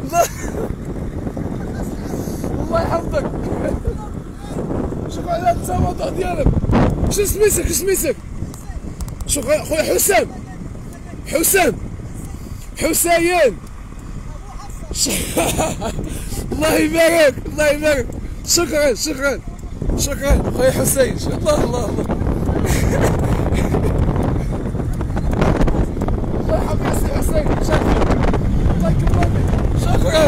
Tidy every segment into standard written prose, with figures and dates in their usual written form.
الله الله يحفظك. شوف على التواضع ديالك. شنو سميتك شنو سميتك؟ شوف خويا حسام حسين. الله يبارك الله يبارك. شكرا خويا حسين. الله الله الله الله يحفظك سي حسين. شكرا الله يكبرك. شكرا.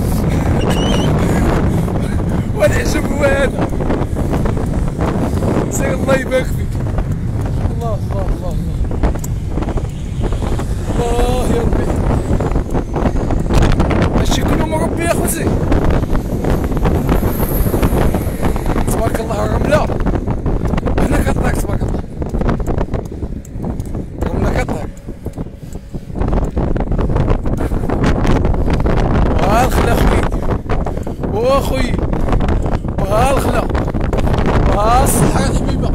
والعجب هو هذا. سير الله يبارك فيك. الله الله الله الله يا ربي. هادشي كله مربي يا خوتي. تبارك الله. الرملة هنا كطلع تبارك الله. الرملة كطلع. وها الخلا خويا واخويا وها الخلا وها الصحراء الحبيبة.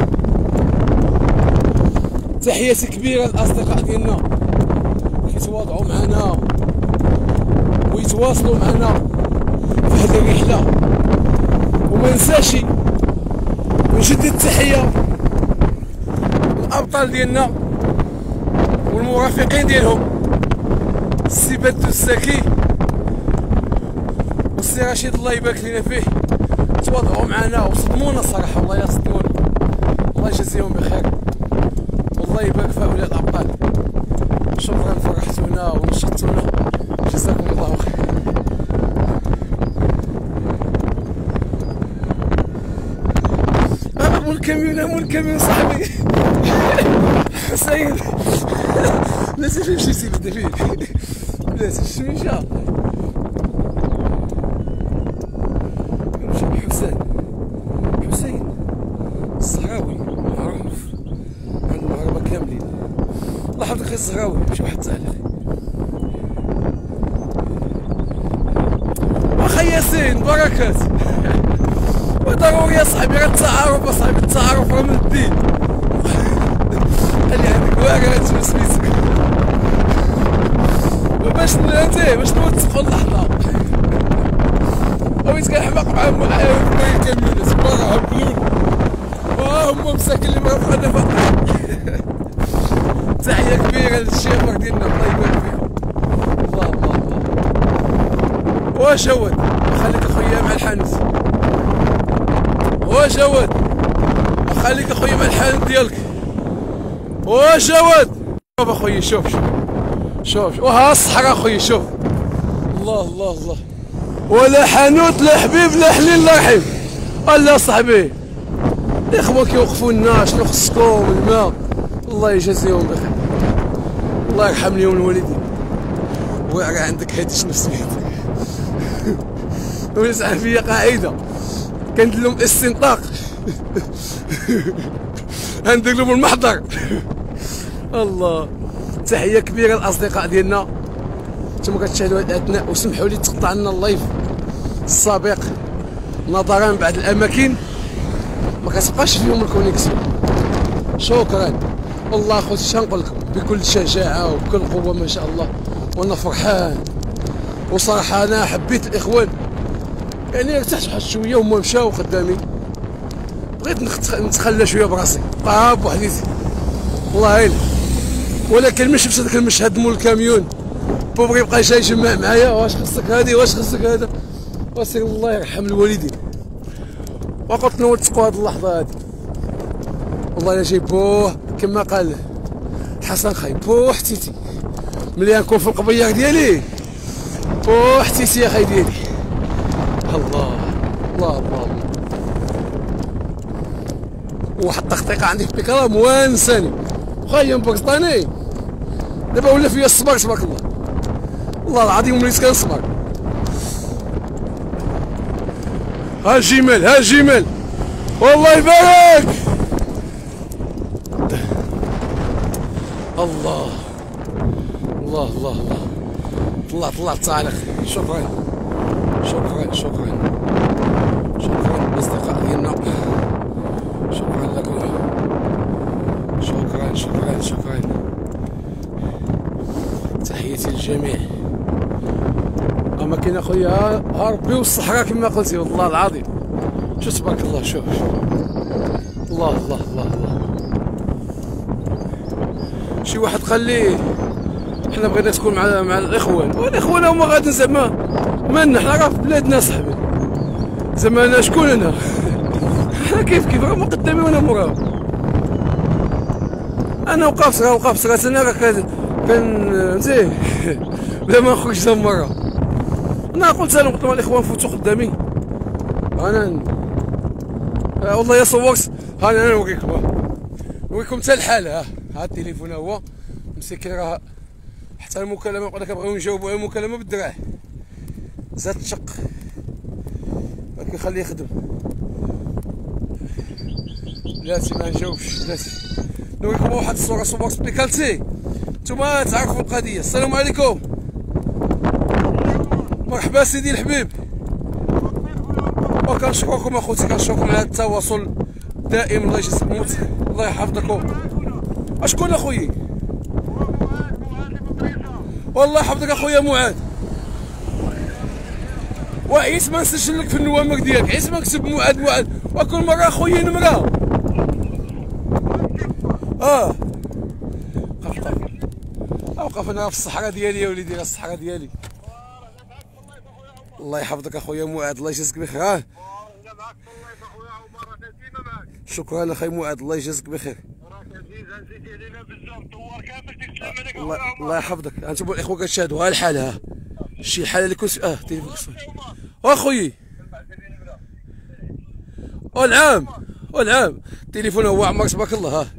تحياتي كبيرة للأصدقاء ديالنا كيتواضعوا معنا ويتواصلوا معنا في هذه الرحلة. وما ننساش نجدد التحية للأبطال ديالنا والمرافقين ديالهم السي بدو الزكي والسي رشيد الله يبارك لنا فيه. تواضعوا معنا وصدمونا صراحة. والله يا صدمونا. الله يجازيهم بخير والله يبارك في هؤلاء الأبطال. شكرا فرحتونا ونشطتونا. جزاكم الله خير. مول الكاميون صاحبي حسين. بلاتي فين مشيتي بدا فيه بلاتي الشميشة. حسين الصهراوي معروف عند المغاربة كاملين. الله يحفظك يا الصهراوي. ماشي واحد ساهل. واخا ياسين بركات. وضروري يا صاحبي غير التعارف. اصاحبي التعارف راه من الدين. خلي عندك واعر شنو سميتك باش نوثقوا اللحظة. ويت كنحماق معاهم معايا الكاميونات برا هبلون. هما مساكين اللي مرافقنا فقط. تحية كبيرة للشيخ ديالنا الله يبارك فيهم. الله الله الله. واش جواد خليك اخويا مع الحانوت. واش جواد خليك اخويا مع الحانوت ديالك. واش جواد شوف اخويا شوف وها الصحراء اخويا. شوف الله الله الله. ولا حانوت لا حبيب لا حليل الله يرحم. الله صاحبي الاخوان كيوقفوا لنا شنو خصكم الماء. الله يجازيهم بخير. الله يرحم ليهم الوالدين. واعر عندك هادي شنو سميتك. ويسعى فيا قاعده كندير لهم استنطاق. غندير لهم المحضر. الله. تحيه كبيره للاصدقاء ديالنا نتوما كتشاهدوا هاد الاثناء. وسمحوا لي تقطع لنا اللايف السابق نظرا بعض الاماكن ما كتبقاش فيهم الكونيكسيون. شكرا والله خوتي شنقول لكم بكل شجاعه وبكل قوه ما شاء الله. وانا فرحان وصراحه انا حبيت الاخوان يعني ارتحت واحد شويه وهما مشاو قدامي. بغيت نتخلى شويه براسي طاب وحديتي الله يعين. ولكن ما شفتش هذاك المشهد مول الكاميون بوبغي يبقى جاي يجمع معايا. واش خصك هادي واش خصك هذا. وسير الله يرحم الوالدين. وقلت نوثقوا هاد اللحظه هادي. والله الا جاي بوه كما قال حسن خاي بوه حتيتي ملي نكون في القبيار ديالي. بوه حتيتي يا خاي ديالي. الله الله الله. واحد التخطيقه عندي في بيكرا موانساني خايم باكستاني. دابا ولا فيا الصبر تبارك الله. والله العظيم وليت كنصبر. ها الجمال والله يبارك. الله الله الله الله. طلع التعليق. شكرا الاصدقاء ديالنا. شكرا لكم. شكرا. تحياتي للجميع. ما كاين اخويا ها ربي والصحراء كما قلتي والله العظيم. شوف تبارك الله، شوف الله الله الله الله. شي واحد قال لي حنا بغينا تكون مع الاخوان، والاخوان هما غادي زعما مالنا حنا راه في بلادنا صاحبي، زعما انا شكون انا؟ حنا كيف هما قدامي وانا موراهم. انا وقفت راه انا راه كنزيه بلا ما نخرج تا مرة. انا قلت لهم الاخوان فوتوا قدامي انا والله يا صورت. ها انا نوريكم حتى الحال. ها التليفون هو مسكين، راه حتى المكالمه يقول لك بغاو نجاوبوا على المكالمه بالدراع زاد تشق، ولكن خليه يخدم. بلاتي ما نجاوبش، بلاتي نوريكم واحد الصوره صورت بليكالتي نتوما تعرفوا القضيه. السلام عليكم، مرحبا سيدي الحبيب، وكنشكركم اخوتي، كنشكركم على التواصل الدائم. الله يجزيكم، الله يحفظكم. اشكون اخويا؟ والله يحفظك اخويا معاذ، وعيت ما نسجل لك في النوامر ديالك، عيت ما نكتب معاذ وكل مره اخويا نمره. اوقف انا في الصحراء ديالي يا وليدي، الصحراء ديالي. الله يحفظك اخويا معاذ، الله يجازيك بخير. شكرا اخي معاذ، الله يجازيك بخير. الله يحفظك. انتم الاخوه كتشاهدوا ها الحال، ها شي الحاله اللي كنت تليفون اخويا والعام التليفون هو عمر تبارك الله. ها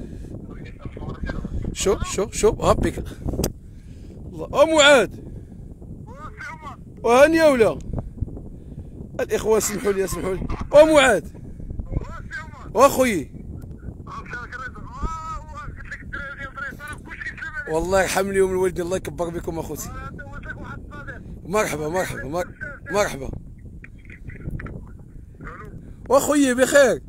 شوف ها بيك الله. معاذ وهاني ولا الاخوان، سمحوا لي معاذ واخويا والله يرحم ليهم الوالدين، الله يكبر بكم اخوتي. مرحبا واخويا بخير.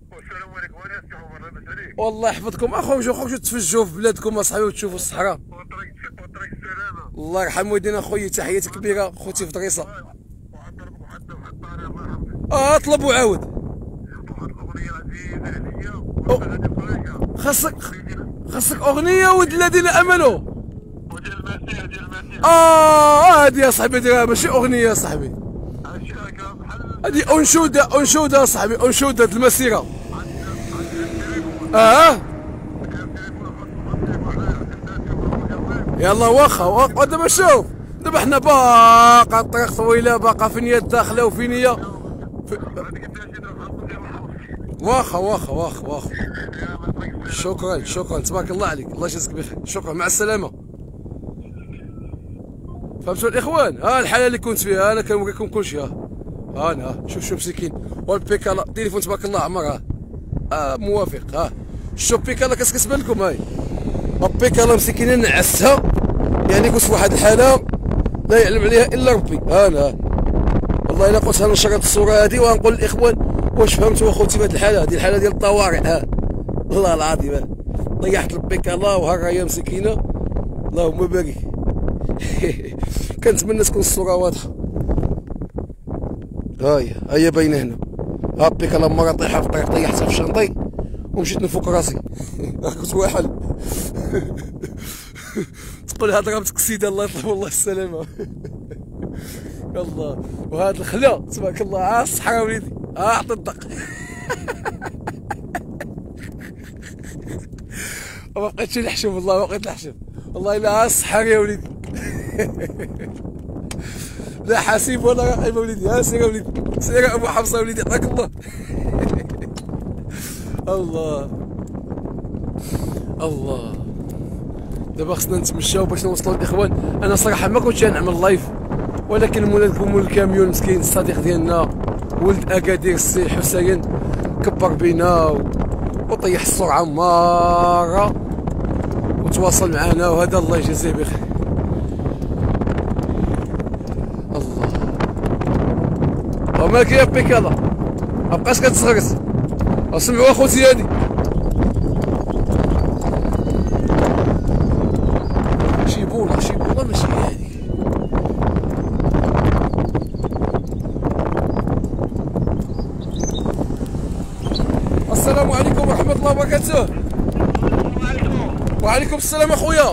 والله يحفظكم اخويا، خرجوا تفجوا في بلادكم اصاحبي وتشوفوا الصحراء. الله يرحم والدينا اخويا، تحياتي كبيره خوتي في دريصه. اطلب وعاود. خاصك اغنيه ود الذين امنوا. هادي يا صاحبي، ديرها ماشي اغنيه يا صاحبي، هادي انشوده يا صاحبي، انشوده المسيره. يلا واخا دابا شوف، دابا حنا باقا الطريق طويله، باقا في نيه داخله وفي نيه واخا. شكرا تبارك الله عليك، الله يجزيك بخير. شكرا، مع السلامه. فهمتوا الاخوان؟ الحاله اللي كنت فيها انا كنوريكم كلشي. انا شوف مسكين، والبيكالا التليفون تبارك الله عمر موافق. شوف بيكالا كتبان لكم، هاي البيكالا مسكينه نعسها، يعني قلت واحد الحاله لا يعلم عليها الا ربي. انا والله الا قلت نشرت الصوره هذه ونقول للاخوان واش فهمتوا اخوتي بهذه الحاله، هذه الحاله ديال الطوارئ. والله العظيم طيحت البيكالا وها راهي مسكينه، اللهم بارك. كنتمنى تكون الصوره واضحه. هي باينه هنا. بيكالا مره طيحه في الطريق، طيحتها في شنطي ومشيت نفك راسي. كنت واحد تقول هضره متكسيده، الله يطلب الله السلامه. الله، وهاد الخلا تبارك الله الصحراء وليدي، عطي الدق. ما بقيتش نحشم، والله ما بقيت نحشم، والله الا الصحراء يا وليدي. لا حاسيب ولا راقب وليدي. سير وليدي، سير ابو حفصه وليدي، يعطيك الله. الله دابا خصنا نتمشاو باش نوصلوا للاخوان. انا صراحه ما كنتش نعمل لايف، ولكن مول الكاميون مسكين الصديق ديالنا ولد اكادير السي حسين كبر بينا وطيح السرعه ماره وتواصل معنا، وهذا الله يجازيه بخير. الله ومالك يا بيكالا، مابقاش كتزغرس. اسمعوا اخوتي، هادي شي بوله ماشي هادي. السلام عليكم ورحمة الله وبركاته. وعليكم السلام اخويا.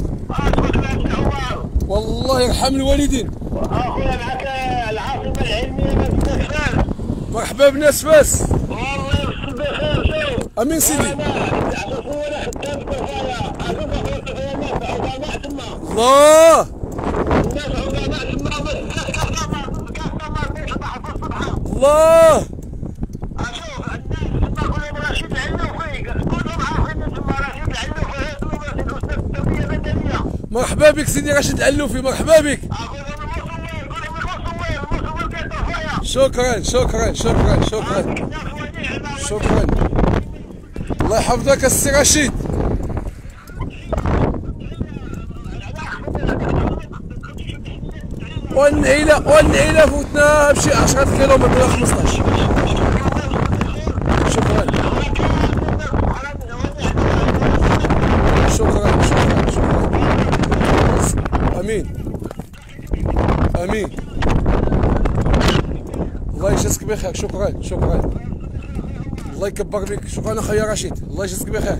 والله يرحم الوالدين. اخويا معك العاصمة العلمية مدينة فاس. مرحبا بناس فاس. والله يوصل بخير. شوف امين سيدي. انا خدام كفاية. اشوف اخويا الناس عقماء تما. الله. الناس عقماء تما بس كاستمر في صباح الصبح. الله. اشوف الناس تما كلهم رشيد علوي كلهم عارفين تما رشيد علوي الاستاذ التربية المدنية. مرحبا بك سيدي رشيد علوفي، مرحبا بك. شكرا شكرا شكرا شكرا شكرا. الله يحفظك السي رشيد. والنعيلة فوتنا بشي 10 كيلومتر ولا 15. شكرا شكرا شكرا شكرا. امين امين. الله يجازيك بخير. شكرا شكرا. الله يكبر بك. شكرا اخويا رشيد. الله يجازيك بخير.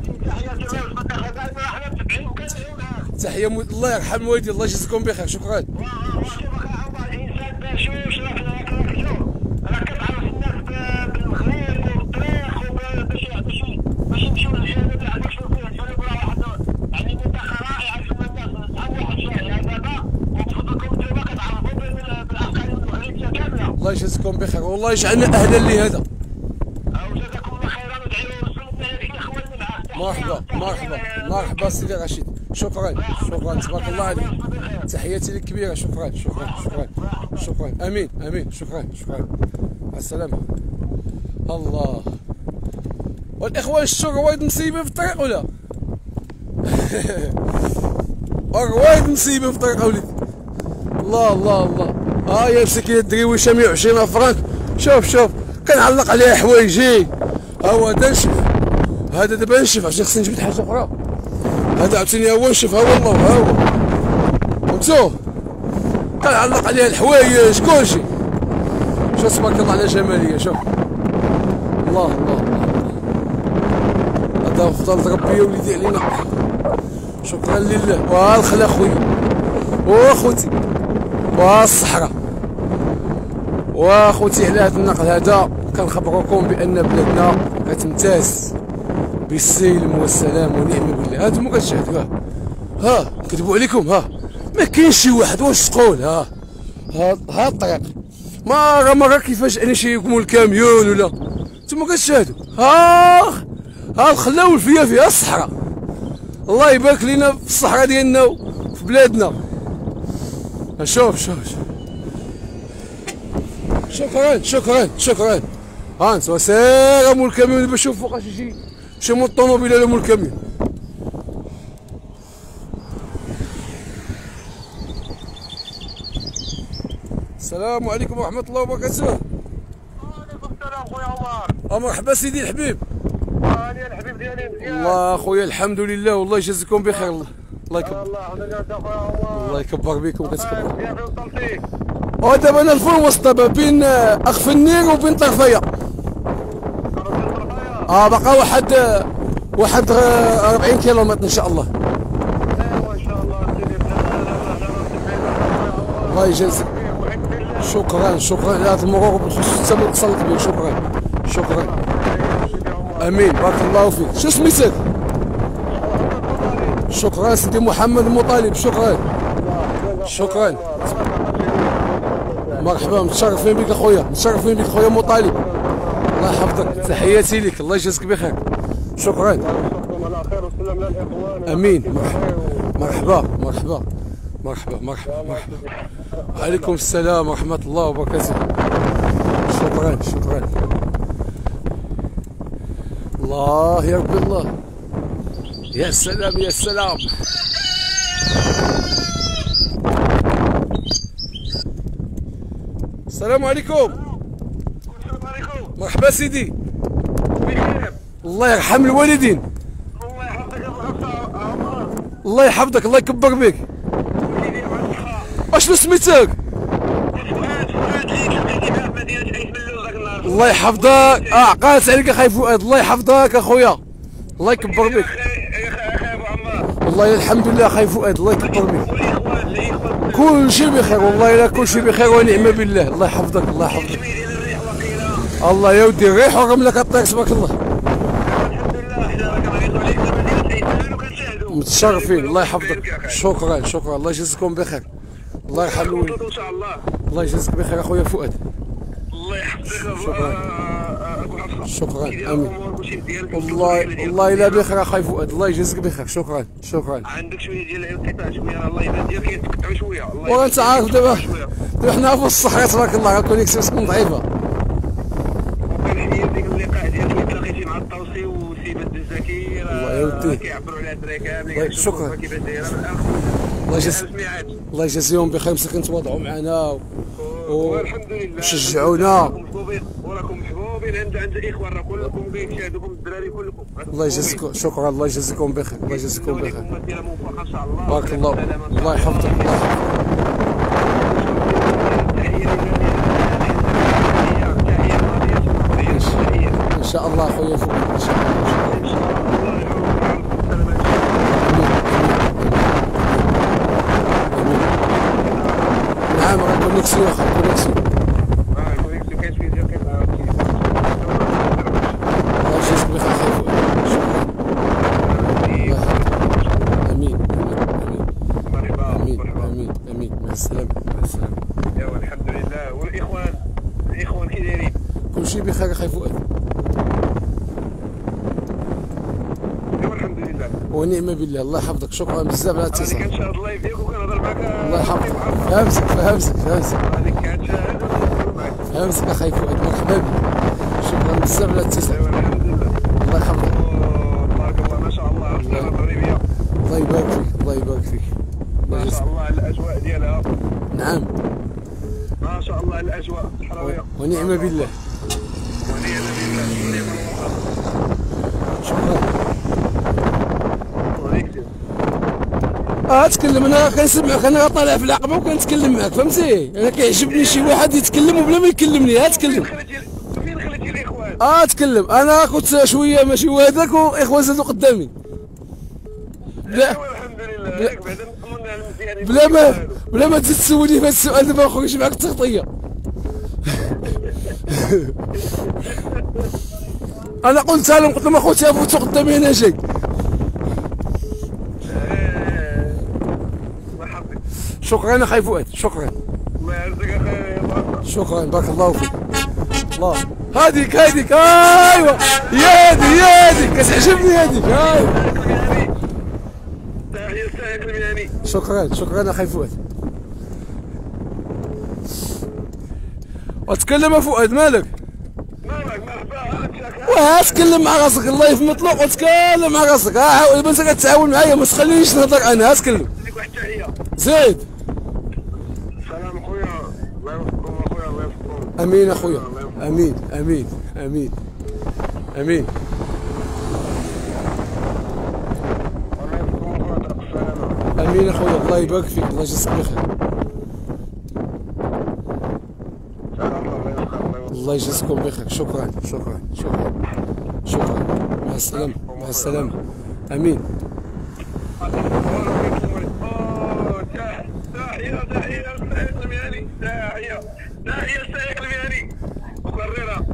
تحيه الله يرحم والدي. الله يجازيكم بخير. شكرا. الله يجازيكم بخير والله يجعلنا اهلا لهذا. مرحبا مرحبا مرحبا سيدي رشيد. شكرا شكرا تبارك الله عليك. تحياتي لك كبيره. شكرا شكرا شكرا شكرا. امين امين. شكرا شكرا. مع السلامه. الله. والاخوان الشو رواد مصيبه في الطريق ولا؟ رواد مصيبه في الطريق وليدي. الله الله الله. يا مسكين الدريوشه 120 فرانك. شوف شوف كنعلق عليها حوايجي. هو هذا نشف. هذا دابا نشف عشان خصني نجبد حاجه اخرى. هذا عاوتاني هو نشف. ها والله ها هو. فهمتو؟ كنعلق عليها الحوايج كلشي. شوف تبارك الله على جماليه. شوف الله الله الله. هذا فضل ربي يا وليدي علينا. شكرا لله. والخلا خويا واخوتي والصحراء واخوتي على هذا النقل هذا. كنخبركم بان بلادنا كتمتاز بالسلم والسلام ونعم بالله. هانتوما كتشاهدوا ها كذبوا عليكم. ما كاينش شي واحد. واش تقول ها الطريق مره كيفاش انا شايفكم الكاميون ولا نتوما كتشاهدوا. ها الخلا والفيافي الصحراء. الله يبارك لينا في الصحراء ديالنا وفي بلادنا. شوف شوف شكرا شكرا شكرا. انتوا سير مول الكاميون باش نشوف فوقاش شي مول الطوموبيل ولا مول الكاميون. السلام عليكم ورحمة الله وبركاته. وعليكم السلام خويا عمر. مرحبا سيدي الحبيب. انا الحبيب ديالي مزيان. الله خويا الحمد لله والله يجازيكم بخير. الله يكبر. الله يكبر بكم. كتكبر. ودابا انا الفول وسط بين اخف النير وبين طرفيه. بقى واحد 40 كيلومتر ان شاء الله. ايوا ان شاء الله. الله يجازيك. شكرا شكرا على هذا المرور بالخصوص حتى اتصلت بك. شكرا شكرا. امين بارك الله فيك. شو سميتك؟ شكرا سيدي محمد المطالب. شكرا شكرا. مرحبا متشرفين بك اخويا. متشرفين بك اخويا مطالب. الله يحفظك. تحياتي لك. الله يجازيك بخير. شكرا. امين. مرحبا مرحبا مرحبا مرحبا مرحبا. وعليكم السلام ورحمة الله وبركاته. شكرا شكرا. الله يا رب الله. يا سلام يا سلام. السلام عليكم. السلام عليكم. مرحبا سيدي. بخير. الله يرحم الوالدين. الله يحفظك يا عمر. الله يحفظك. الله يكبر بك. اشنو سميتك؟ الله يحفظك. قالت عليك اخاي فؤاد. الله يحفظك اخويا، الله يكبر بك. والله الحمد لله اخاي فؤاد، الله يكبر بك. كل شيء بخير والله، لا كل شيء بخير ونعم بالله. الله يحفظك، الله يحفظك. الله يا ودي الريح والرمله كطير تبارك الله. متشرفين، الله يحفظك. شكرا شكرا، الله يجزيكم بخير. الله يرحم الوالدين. الله يجزيك بخير اخويا فؤاد. الله يحفظك. شكرا امين. والله الا بخير اخويا فؤاد، الله يجزيك بخير. شكرا شكرا. عندك شويه ديال الانقطاع شويه، الله يبارك ديالك يتقطعوا شويه. وانت عارف دابا حنا في الصحراء تبارك الله، الكونيكسيون تكون ضعيفه. وكنحيي ديك اللقاء ديالك اللي تلاقيتي مع الطوسي وسي بدر الزكي، الله يا ودي. كيعبروا على الدراري كاملين. شكرا. كيفاش دايره من الاخر. الله يجازيهم بخير، مساكن تواضعوا معنا والحمد لله وشجعونا. وراكم محبوبين عند الاخوان، راه كلكم كيشاهدوكم الدراري كلكم. الله يجازيكم. شكرا، الله يجازيكم بخير، الله يجازيكم بخير. موفقه ان شاء الله. بارك الله، الله يحفظك. ان شاء الله اخويا فؤاد، ان شاء الله. نعم راه كونيكسيون اخا، كونيكسيون. الكونيكسيون كاين شويه ديال الله يجازيك بخير اخويا فؤاد. شكرا. امين امين امين امين. مع السلامه، مع السلامه. ايوا الحمد لله. والاخوان كي دايرين؟ كل شيء بخير اخويا فؤاد. ايوا الحمد لله ونعم بالله. الله يحفظك. شكرا بزاف على الاتصال. انا كنشاهد اللايف ديالك وكنهضر معاك. الله يحفظك. فهمتك فهمتك فهمتك هذيك كنشاهد ونهضر معاك. فهمتك اخاي فؤاد، مرحبا بك. شكرا بزاف على الاتصال. ايوا الحمد لله. الله يحفظك. تبارك الله ما شاء الله. السلامه المغربيه الله يبارك فيك، الله يبارك فيك. ما شاء الله على الاجواء ديالها. نعم ما شاء الله على الاجواء الصحراويه. ونعم بالله. ونعم بالله ونعم الله. شكرا. تكلم، انا كنسمعك، انا طالع في العقبه وكنتكلم معك، فهمتي؟ انا كيعجبني شي واحد يتكلم وبلا ما يكلمني. تكلم. فين خليتي الاخوان؟ تكلم. انا كنت شويه ماشي وهذاك، واخوان زادوا قدامي. لا الحمد لله. ياك بعدا نطمنا على المزيانين. بلا ما تزيد تسولني في هذا السؤال، دابا نخرج معك التغطيه. انا قلتها لهم، قلت لهم اخوتي فوتوا قدامي انا جاي. شكرا اخي فؤاد، شكرا. الله يرزقك اخي. شكرا، بارك الله فيك. الله هذيك ايوا يا هذيك كتعجبني هذيك. تحيه لسايق المهني. شكرا اخي فؤاد. وتكلم فؤاد، مالك؟ تكلم مع راسك، الله يفهم مطلوق، وتكلم مع راسك. عاود انت كتعاون معايا، ما تخلينيش نهضر انا. تكلم. واحد التحيه. زيد. سلام اخويا، الله يوفقكم اخويا، الله يوفقكم. امين اخويا، امين امين امين امين. الله يوفقكم اخويا، طرق السلامه. امين اخويا، الله يبارك فيك، الله يجزيك بخير. الله يجزيكم بخير. شكرا شكرا شكرا شكرا. مع السلامه، مع السلامه. امين. تحيه للسائق المهني. تحيه للسائق المهني مكرره.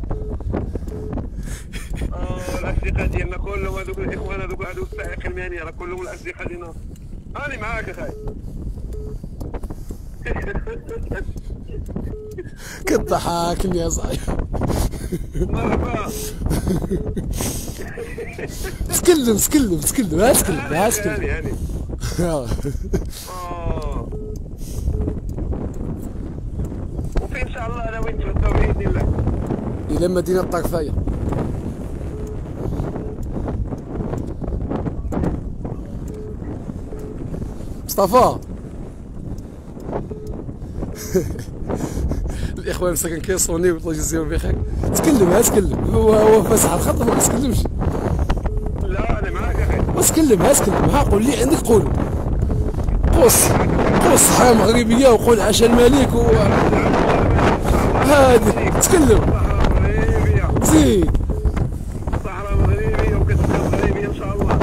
الاصدقاء ديالنا كلهم هذوك الاخوان، هذوك السائق المهني، راه كلهم الاصدقاء ديالنا. راني معاك اخاي. كتضحكني يا صاحبي. مرحبا. تكلم تكلم تكلم. تكلم. يعني وفي ان شاء الله انا وانت نتغداو باذن الله الى مدينه طرفايه. مصطفى. الاخوان مساكن كيصوني، والله يجزيهم بخير. تكلم. هو فاسح الخط، ما كتكلمش. لا انا معاك يا اخي. تكلم. قول لي عندك، قول قوس صحراء مغربيه، وقول عشا الملك هادي. تكلم. زيد الصحراء مغربيه وكتبقى مغربيه ان شاء الله.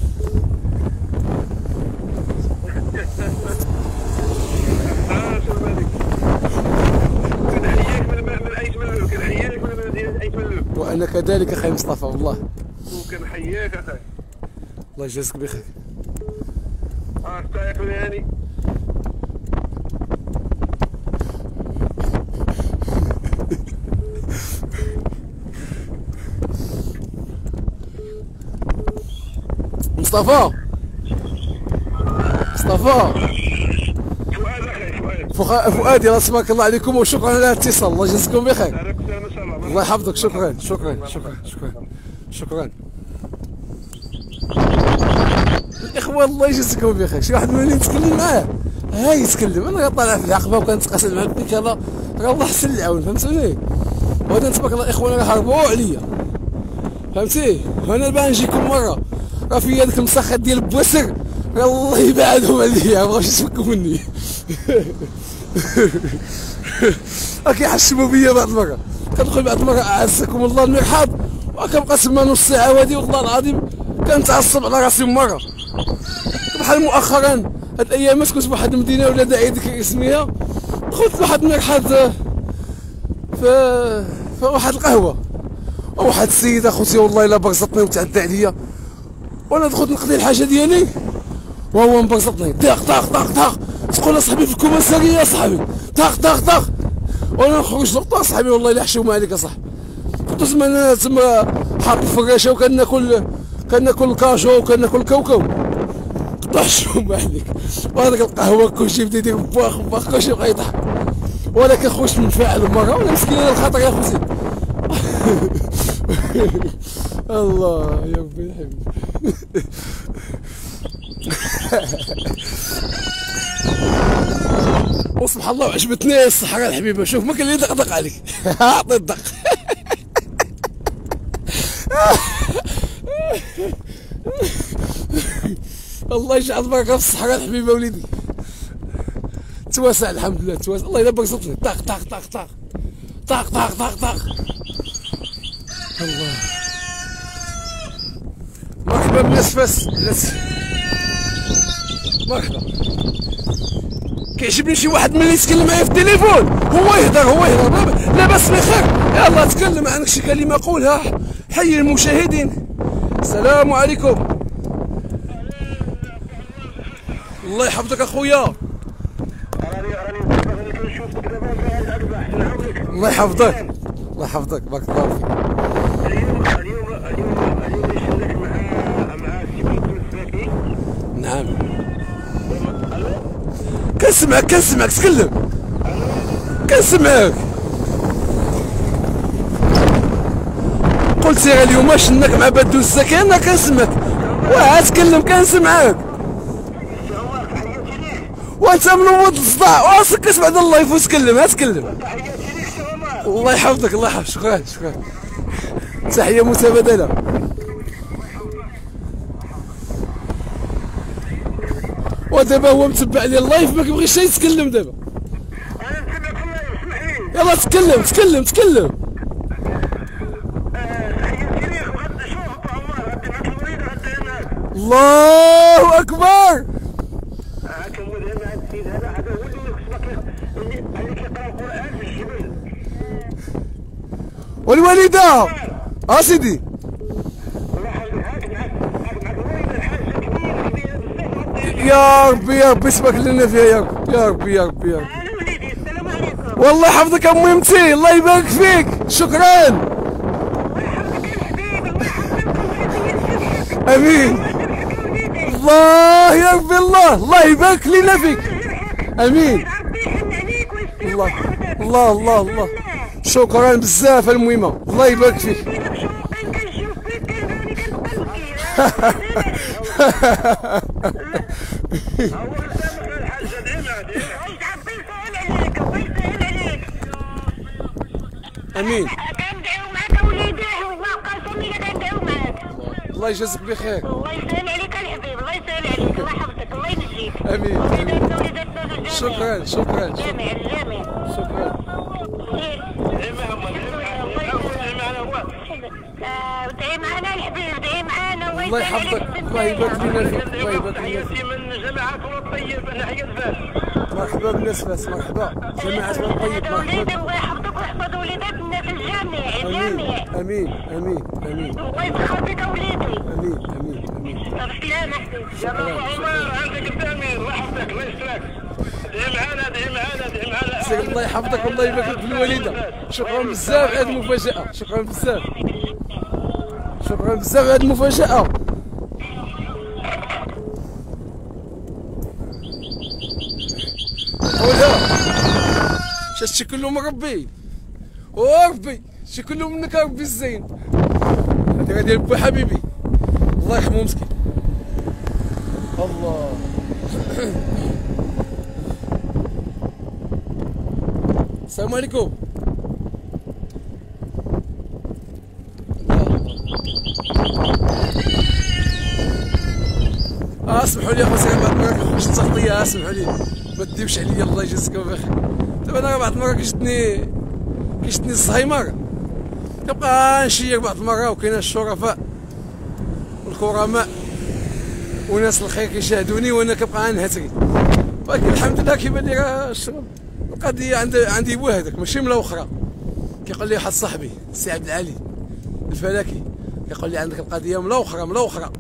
شو الملك كنحييك من ايت ملوك، كنحييك من مدينه ايت ملوك. وانا كذلك اخي مصطفى والله. وكنحييك اخي. الله يجازيك بخير. استايق الهاني. مصطفى فؤاد اخي فؤاد. فؤاد يلا تبارك الله عليكم وشكرا على الاتصال. الله يجازيكم بخير. عليكم السلام ان شاء الله. الله يحفظك. شكرا شكرا شكرا شكرا شكرا. الاخوان الله يجازيكم بخير. شي واحد مني نتكلم معاه ها يتكلم، انا طالع في العقبه وكنتقاسم مع البيك هذا راه الله حسن العون فهمتوني. وهذا تبارك الله الاخوان راه هربوا عليا فهمتي. وانا باغي نجيكم مره راه في هذاك المسخط ديال بوسر راه الله يبعدهم عليا مابغاوش يتفكوا مني. كيحشموا بيا بعض المره، كندخل بعض المره اعزكم الله المرحاض وكنبقى تما نص ساعه وهادي والله العظيم كنتعصب على راسي مره. بحال مؤخرا هاد الايامات كنت بواحد المدينه ولا داعي ذكر اسمها، دخلت لواحد المرحاض في واحد القهوه وواحد السيده اخوتي والله الا برزطني وتعدى عليا، وانا دخلت نقضي الحاجه ديالي وهو مبرزطني طاق طاق طاق طاق. تقول اصاحبي في الكومنساريه يا صاحبي طاق طاق طاق، وانا نخرج نقطه صاحبي والله الا حشومه عليك اصاحبي. كنت تما حاط الفراشه وكناكل كاجو وكناكل كاوكاو قطع حشومه عليك. وهذاك القهوه كلشي بدا يدير باخ باخ كلشي بقى يضحك، وانا كنخرج منفعل مره وانا مسكين على الخاطر يا خوتي. الله يا ربي الحبيب. وسبحان الله وعجبتني الصحراء الحبيبه. شوف ما كان اللي يدقدق عليك. اعطي الدق. الله يجعل بركه في الصحراء الحبيبه وليدي. تواسع الحمد لله تواسع. الله الا برزقني طاق طاق طاق طاق طاق طاق طاق طاق. الله مرحبا بالناس فاس مرحبا. كيعجبني شي واحد ملي يتكلم معايا في التليفون هو يهضر لاباس بخير. يلا تكلم، عندك شي كلمه قولها. حي المشاهدين. السلام عليكم. الله يحفظك اخويا. راني كنشوفك دابا قاعد اذبح نعاونك. الله يحفظك الله يحفظك بارك الله فيك. اليوم نشارك مع السي بكر الزكي. نعم كنسمعك تكلم كنسمعك. قلت يا اليوم شنك مع بدو الزكي انا كنسمعك. واه تكلم كنسمعك. وانت منوض الصداع واصك كتسمع هذا اللايف وتكلم تكلم. الله يحفظك الله يحفظك. شكرا شكرا. تحيه متبادله. ودابا هو متبع لي اللايف ما كيبغيش يتكلم دابا. انا نتبعك في اللايف اسمح لي. يلا تكلم تحياتي ليك وغدا شوف عمر غدا معك المريض غدا هناك. الله اكبر. كنقول هنا هذا السيد هذا هو اللي كتبك اللي كيقرا القران في الجبل. والوالده سيدي. الله يحفظك معك الوالده الحاجه كبيره بزاف. يا ربي اسمك لنا فيها يا ربي انا وليدي السلام عليكم. والله يحفظك اميمتي الله يبارك فيك. شكرا. الله يحفظك يا حبيبي. الله يحفظك. امين. الله يا ربي الله يبارك لنا فيك. امين. الله شكرا بزاف المهمه الله يبارك فيك. امين. كندعيو معاك اوليدي والله قاسمي كندعيو معاك. الله يجازيك بخير. الله يسهل عليك الحبيب. الله يسهل عليك. الله يحفظك. الله ينجيك. امين. وليداتنا وليداتنا الجميع. شكرا الجميع شكرا. خير. الله يحفظك، الله يبارك فينا فيك، الله يبارك فينا فيك. تحياتي من جماعة الطيب ناحية فاس. مرحبا بالناس فاس، مرحبا جماعة الطيب، مرحبا. الله يحفظك ويحفظ وليداتنا في الجامع. امين امين امين الله يتخطط وليدي. امين امين امين. بسلامة. يا رب عمر عندك قدامي الله يحفظك الله يسترك. ادعي معانا ادعي معانا ادعي معانا. سير الله يحفظك والله يبارك في الوالده. شكرا بزاف على هذه المفاجأة، شكرا بزاف. شكرا بزاف على هذه المفاجأة. ولا شتي كله من ربي وربي، شتي كله منك ربي الزين. هذه ديال بو حبيبي الله يرحمه مسكين. الله السلام عليكم. اسمحوا لي اخوتي بعض المرات ما نخرجش التغطيه، اسمحوا لي ما تديوش عليا الله يجازيكم بخير. دابا انا بعض المرات كيشدني الزهايمر، كنبقى نشير بعض المرات، وكاين الشرفاء والكرماء وناس الخير كيشاهدوني وانا كنبقى نهتري، ولكن الحمد لله كيبان لي راه القضيه عندي بو هذاك ماشي ملا اخرى. كيقول لي واحد صاحبي السي عبد العالي الفلكي كيقول لي عندك القضيه ملا اخرى ملا اخرى.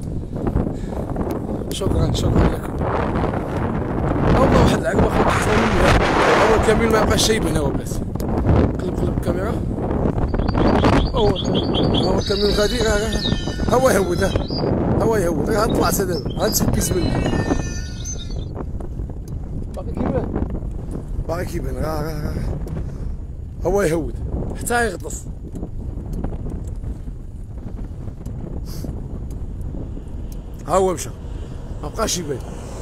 شكرا لكم. والله واحد العقبه اخرى منها، هو الكاميرا ما بقاش شايب هنا وبات. قلب الكاميرا، هو الكاميرا غادي هو يهود، هو يهود راه طلع دابا غنتفكس منه. باغي كيبان راه هو يهود حتى يغطس. ها هو مشى ما بقاش يبان،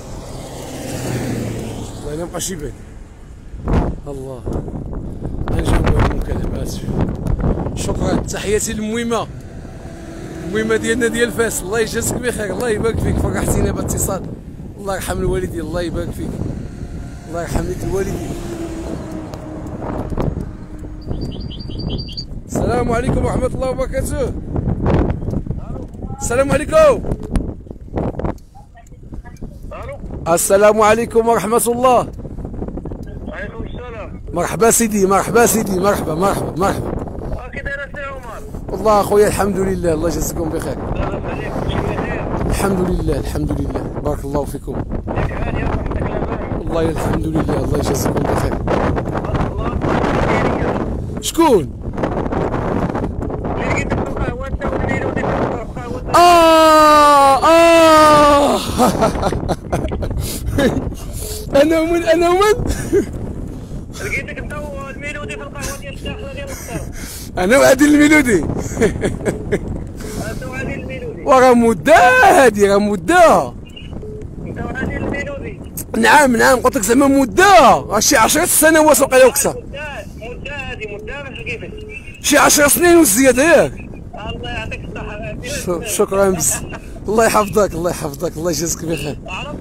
والله ما بقاش يبان. الله غنجاوبوا على المكالمات. شكرا، تحياتي للمهمه ديالنا ديال فاس. الله يجازيك بخير، الله يبارك فيك، فرحتينا باتصال. الله يرحم الوالدين، الله يبارك فيك، الله يرحم لك الوالدين. السلام عليكم ورحمة الله وبركاته. السلام عليكم. السلام عليكم ورحمة الله. وعليكم السلام. مرحبا سيدي، مرحبا سيدي، مرحبا مرحبا مرحبا. كي داير السي عمر؟ والله اخويا الحمد لله، الله يجازيكم بخير. لاباس عليك كلشي بخير؟ الحمد لله الحمد لله، بارك الله فيكم. ياك عالية وحدك لاباس؟ والله الحمد لله، الله يجازيكم بخير. الله شكون؟ اللي لقيتك في القهوة انت والميلودي في القهوة. انا ومن لقيتك انت والميلودي في القهوة ديال الداخلة ديال القصر. انا وعادل الميلودي. انت وعادل الميلودي. وراه مده هادي، راه مده. انت وعادل الميلودي. نعم قلت لك زعما مده، راه شي 10 سنوات وقيلا وقتها. مده هادي مده باش لقيتك. شي 10 سنين وزياده ياك. الله يعطيك الصحة. شكرا بزاف، الله يحفظك الله يحفظك، الله يجازيك بخير.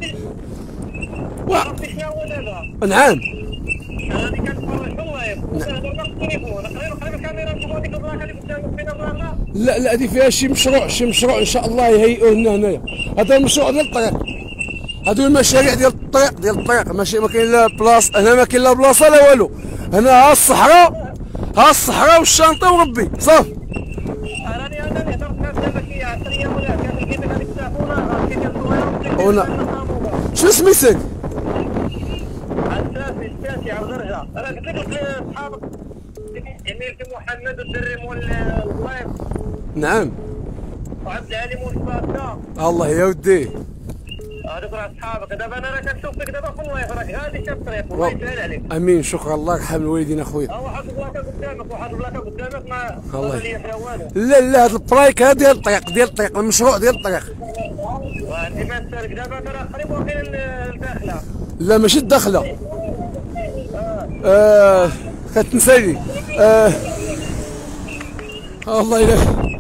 عرفتي شنو هو دابا؟ نعم. هذه كنتفرج في اللايف وكنهضر في التليفون، نقدر الكاميرا نشوفوا ديك البلاصه اللي قدامك فينا ولا لا؟ لا هذه فيها شي مشروع ان شاء الله يهيئوه لنا هنايا. هذا المشروع ديال الطريق، هادو المشاريع ديال الطريق ماشي ما كاين لا بلاصه هنا، ما كاين لا بلاصه لا والو. هنا ها الصحراء والشانطه وربي صافي. راني هضرت معاك دابا شي 10 ايام ولا كان لقيتك هذيك السافونه كي ديال هنا شنو سميتك؟ الساسي عبد الرجاء. انا قلت لك لصحابك جميل محمد والدري مول اللايف. نعم. وعبد العلي مول الصاصه. الله يا ودي. هذوك راه صحابك. دابا انا راه كنشوفك دابا في اللايف راك غادي شي الطريق الله يسهل عليك. امين، شكرا، الله يرحم الوالدين اخويا. واحد البلاصه قدامك ما الله لي فيها والو. لا هذا البرايك هذا ديال الطريق المشروع ديال الطريق. وانت ما تسالك دابا ترى قريب واقيلا الداخله. لا ماشي الداخله. كتنسالي. والله الا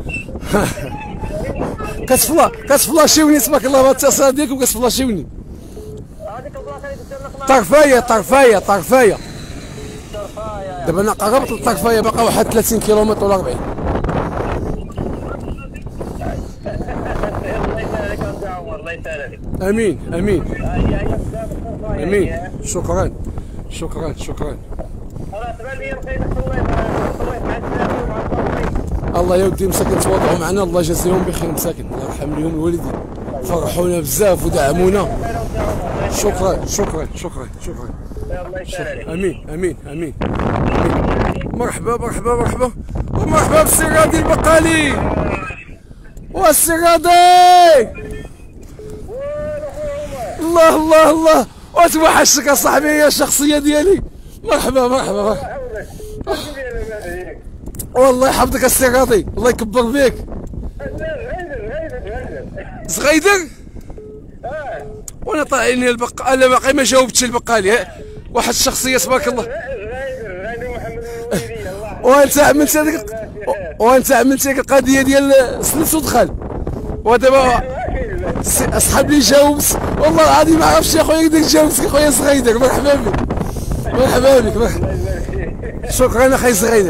كتفلاشيوني تبارك الله بالتصال ديالكم، كتفلاشيوني. هذيك البلاصه اللي قدامك طرفايه. دابا انا قربت للطرفايه، باقا واحد 30 كيلومتر ولا 40. الله يسهل عليك. امين امين هيا امين. شكرا شكرا شكرا. خلاص غادي نقيدك الله مع السلامه ومع التوفيق. الله يا ودي مساكن تواضعوا معنا، الله يجازيهم بخير مساكن، الله يرحم لهم الوالدين، فرحونا بزاف ودعمونا. شكرا شكرا شكرا شكرا. الله يسهل عليك. امين امين امين. مرحبا مرحبا مرحبا ومرحبا بالسي غادي البقالي والسي غادي. الله الله الله وتوحشتك اصاحبي يا الشخصيه ديالي. مرحبا مرحبا مرحبا. والله يحفظك السي غادي، الله يكبر بيك. صغيدر وانا طالعين البقالي، انا باقي ما جاوبتش البقالي. واحد الشخصيه تبارك الله. وانت عملت هذيك القضيه ديال سلس ودخل، ودابا اصحاب لي جاوبت والله العظيم ما عرفتش يا خويا كدير جاوبت يا خويا صغيدر. مرحبا بك مرحبا بك مرحبا. شكرا اخي صغيدر.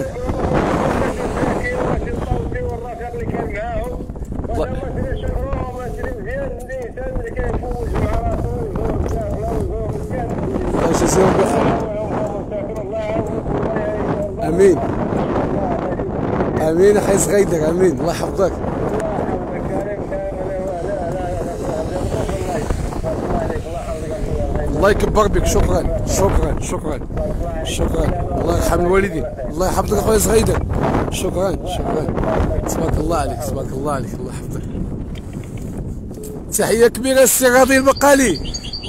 الله يجزيهم بخير. امين امين اخي صغيدر امين. الله يحفظك. الله يكبر بك. شكرا شكرا شكرا شكرا. الله يرحم الوالدين، الله يحفظك اخويا صغيدر. شكرا شكرا. تبارك الله عليك تبارك الله عليك. الله يحفظك. تحيه كبيره السي غادي البقالي.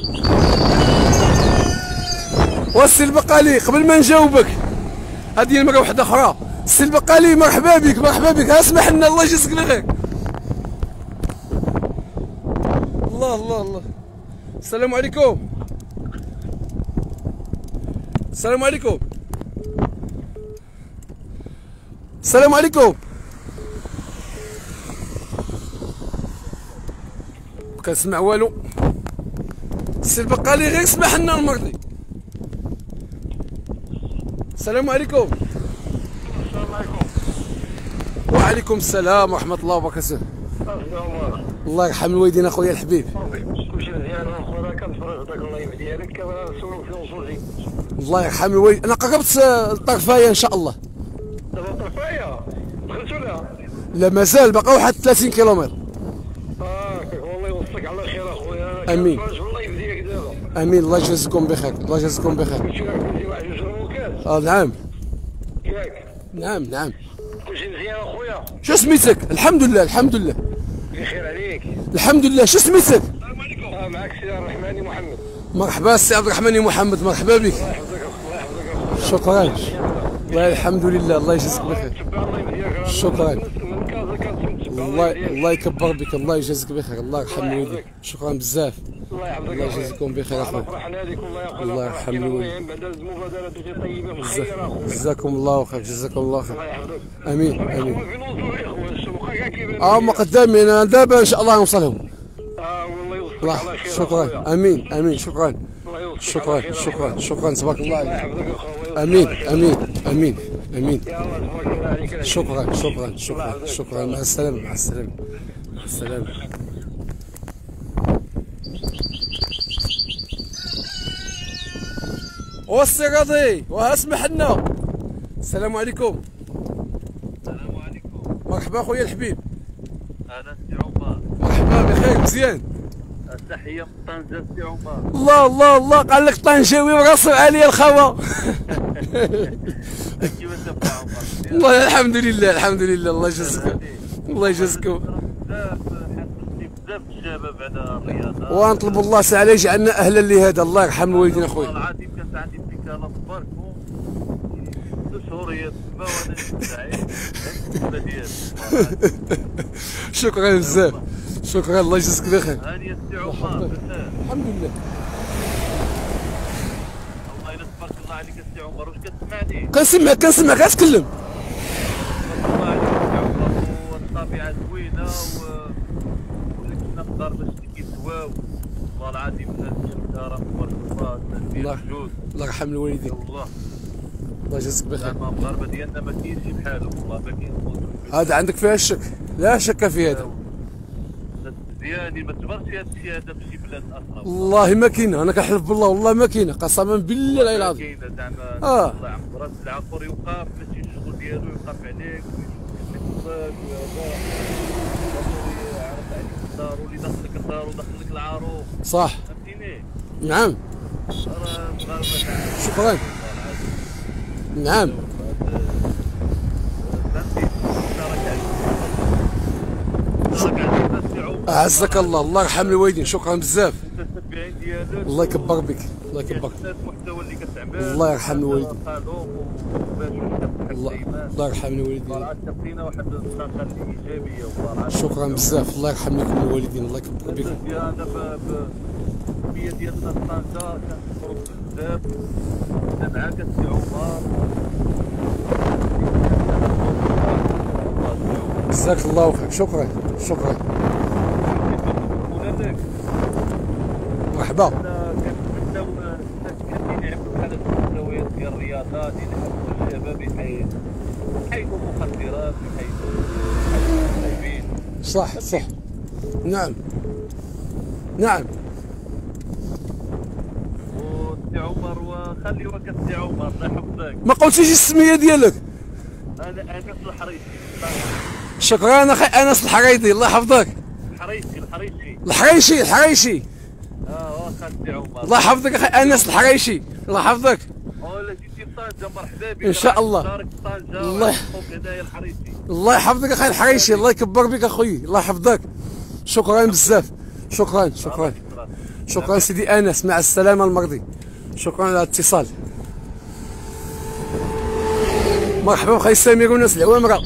والسي البقالي قبل ما نجاوبك هذه المره واحده اخرى، السي البقالي مرحبا بك مرحبا بك. اسمح لنا الله يجزيك بخير. الله الله الله. السلام عليكم السلام عليكم السلام عليكم. كنسمع والو. السي البقالي غير اسمح لنا المرضي. السلام عليكم. السلام عليكم. وعليكم السلام ورحمة الله وبركاته. الله يرحم الوالدين اخويا الحبيب. كلشي مزيان اخويا، كنتفرج داك اللايف ديالك كنسولك في وصولي. الله يرحم الوالد. انا قربت الطرفايه ان شاء الله. دابا الطرفايه دخلتوا لها؟ لا مازال باقي واحد 30 كيلومتر. والله يوفقك على خير اخويا. امين. كنتفرج في اللايف ديالك دابا. امين الله يجازيكم بخير الله يجازيكم بخير. كلشي واحد جوج رموكات. نعم ياك نعم نعم. كلشي مزيان اخويا. شو سميتك؟ الحمد لله الحمد لله بخير عليك. الحمد لله. شو سميتك؟ السلام عليكم. معك سي الرحماني محمد. مرحبا السي عبد الرحمن محمد. مرحبا بك. الله يحفظك الله يحفظك. شكرا. والله الحمد لله الله يجازيك بخير. تبع اللايف ديالك. شكرا. من كازا كنتبع الله اللايف ديالك. الله يكبر بك الله يجازيك بخير. الله يرحم الوالدين. شكرا بزاف. الله يحفظك. الله يجازيكم بخير اخويا. فرحنا هذيك والله يا اخويا. الله يرحم الوالدين. بعد المبادرة دوتي طيبة بخير اخويا. جزاكم الله خير جزاكم الله خير. الله يحفظك. امين امين. في نوصل يا اخويا السوق كاع كيبان. ما قدامي انا دابا ان شاء الله نوصلهم. والله يوفقك الله على خير شكرا أخويا. امين امين. شكرا الله يوفقك شكرا على خير شكرا أخويا. شكرا تبارك الله الله عليك. يحفظك اخويا. امين امين امين امين. يا الله تبارك الله عليك. شكرا شكرا شكرا شكرا. مع السلامه مع السلامه مع السلامه. والسي غادي واسمح لنا. السلام عليكم. السلام عليكم. مرحبا خويا الحبيب. انا سي عمر. مرحبا بخير مزيان. التحيه من طنجه سي عمر. الله الله الله قال لك طنجاوي وغصب عليا الخوا. كيف تبقى عمر؟ والله الحمد لله الحمد لله. الله يجزيك الله يجزيكم. بزاف حسستني بزاف الشباب على الرياضه. ونطلب الله تعالى يجعلنا اهلا لهذا. الله يرحم الوالدين والله اخويا. العظيم كانت عندي اتكالة تباركم 6 شهور تما وانا سعيد ديالي. شكرا بزاف شكرا الله يجزيك بخير. هاني سي عمر بزاف. الحمد لله. والله الا تبارك الله عليك سي عمر. واش كتسمعني؟ كنسمعك كنسمعك اتكلم. تبارك الله عليك سي عمر. والطبيعه زوينه وليت نقدر باش كيتواو. والله العظيم الناس شفتها راه تبارك الله الناس فيها الله. وجود. الله يرحم الوالدين. والله الله يجزيك بخير. زعما المغاربه ديالنا ما كاينش بحالهم والله ما كاين. هذا عندك فيها الشك لا شك في هذا. مزيانين ما تبرش هاد الشيء هذا في شي بلاد اخرى. والله ما كاينه، انا كنحلف بالله والله ما كاينه، قسما بالله لا العظيم. كاينه زعما الله يعمر راس العقور يوقف ماشي الشغل ديالو يوقف عليك ويشوفك ويعرف عليك الدار واللي دخلك الدار ودخلك العروق. صح. فهمتيني؟ نعم. راه المغاربه شكرا. نعم. اعزك الله، الله يرحم الوالدين، شكرا بزاف. الله يكبر بك، الله يكبر. المحتوى اللي كتعمل الله يرحم الوالدين. الله يرحم الوالدين. عطينا واحد الطاقه الايجابيه والله. شكرا بزاف، الله يرحم لكم الوالدين، الله يكبر بكم. انا التربيه ديالنا في طنجه كنخرج بزاف معاك السي عمر. جزاك الله خير، شكرا شكرا. مرحبا. كنتمناو الناس كاملين يعملوا بحال هاد المستويات ديال الرياضه اللي يحفزوا الشباب يحيدوا المخدرات يحيدوا اللاعبين. صح صح. نعم نعم. والسي عمر وخلي وقت السي عمر الله يحفظك. ما قلتيش السميه ديالك؟ انا انس الحريشي. شكرا اخي انس الحريدي، الله يحفظك. الحريشي. الحريشي. واخا السي عمر. الله يحفظك اخي انس الحريشي، الله يحفظك. ولا جيتي لطنجه مرحبا بك. ان شاء الله. الله هدايا الحريشي. الله يحفظك اخي الحريشي، الله يكبر بك اخوي، الله يحفظك. شكرا بزاف، شكرا شكرا شكرا سيدي انس، مع السلامه المرضي. شكرا على الاتصال. مرحبا بخي سمير وناس العوامره.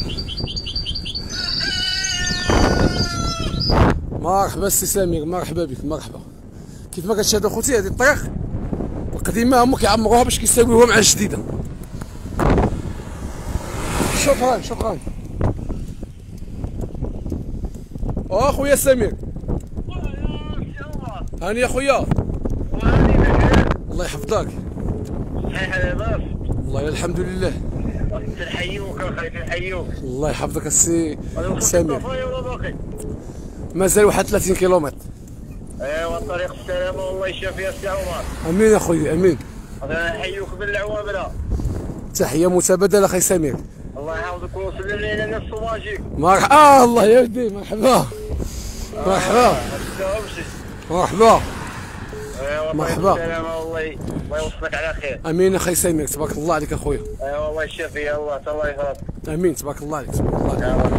مرحبا السي سمير، مرحبا بك، مرحبا. كيف ما كتشاهدوا خوتي هذه الطريق القديمه هما كيعمروها باش كيساويوها مع الجديده. شكرا شكرا. اخويا سمير. هاني يا خويا. الله يحفظك. والله الحمد لله. نحيوك اخي نحيوك. الله يحفظك السي سمير. مازال واحد 30 كيلومتر. ايوا طريق السلامه والله يشافي السي عمر. امين اخويا امين. نحيوك من العوامره. تحيه متبادله اخي سمير. الله يحفظك ووصل لنا ناس صواجيك. مرحبا. الله يهدي، مرحبا مرحبا مرحبا مرحبا. السلامه والله يوصلك على خير. امين اخي سمير، تبارك الله عليك اخويا. ايوا الله يشافي الله الله يحفظك. امين، تبارك الله عليك، تبارك الله عليك.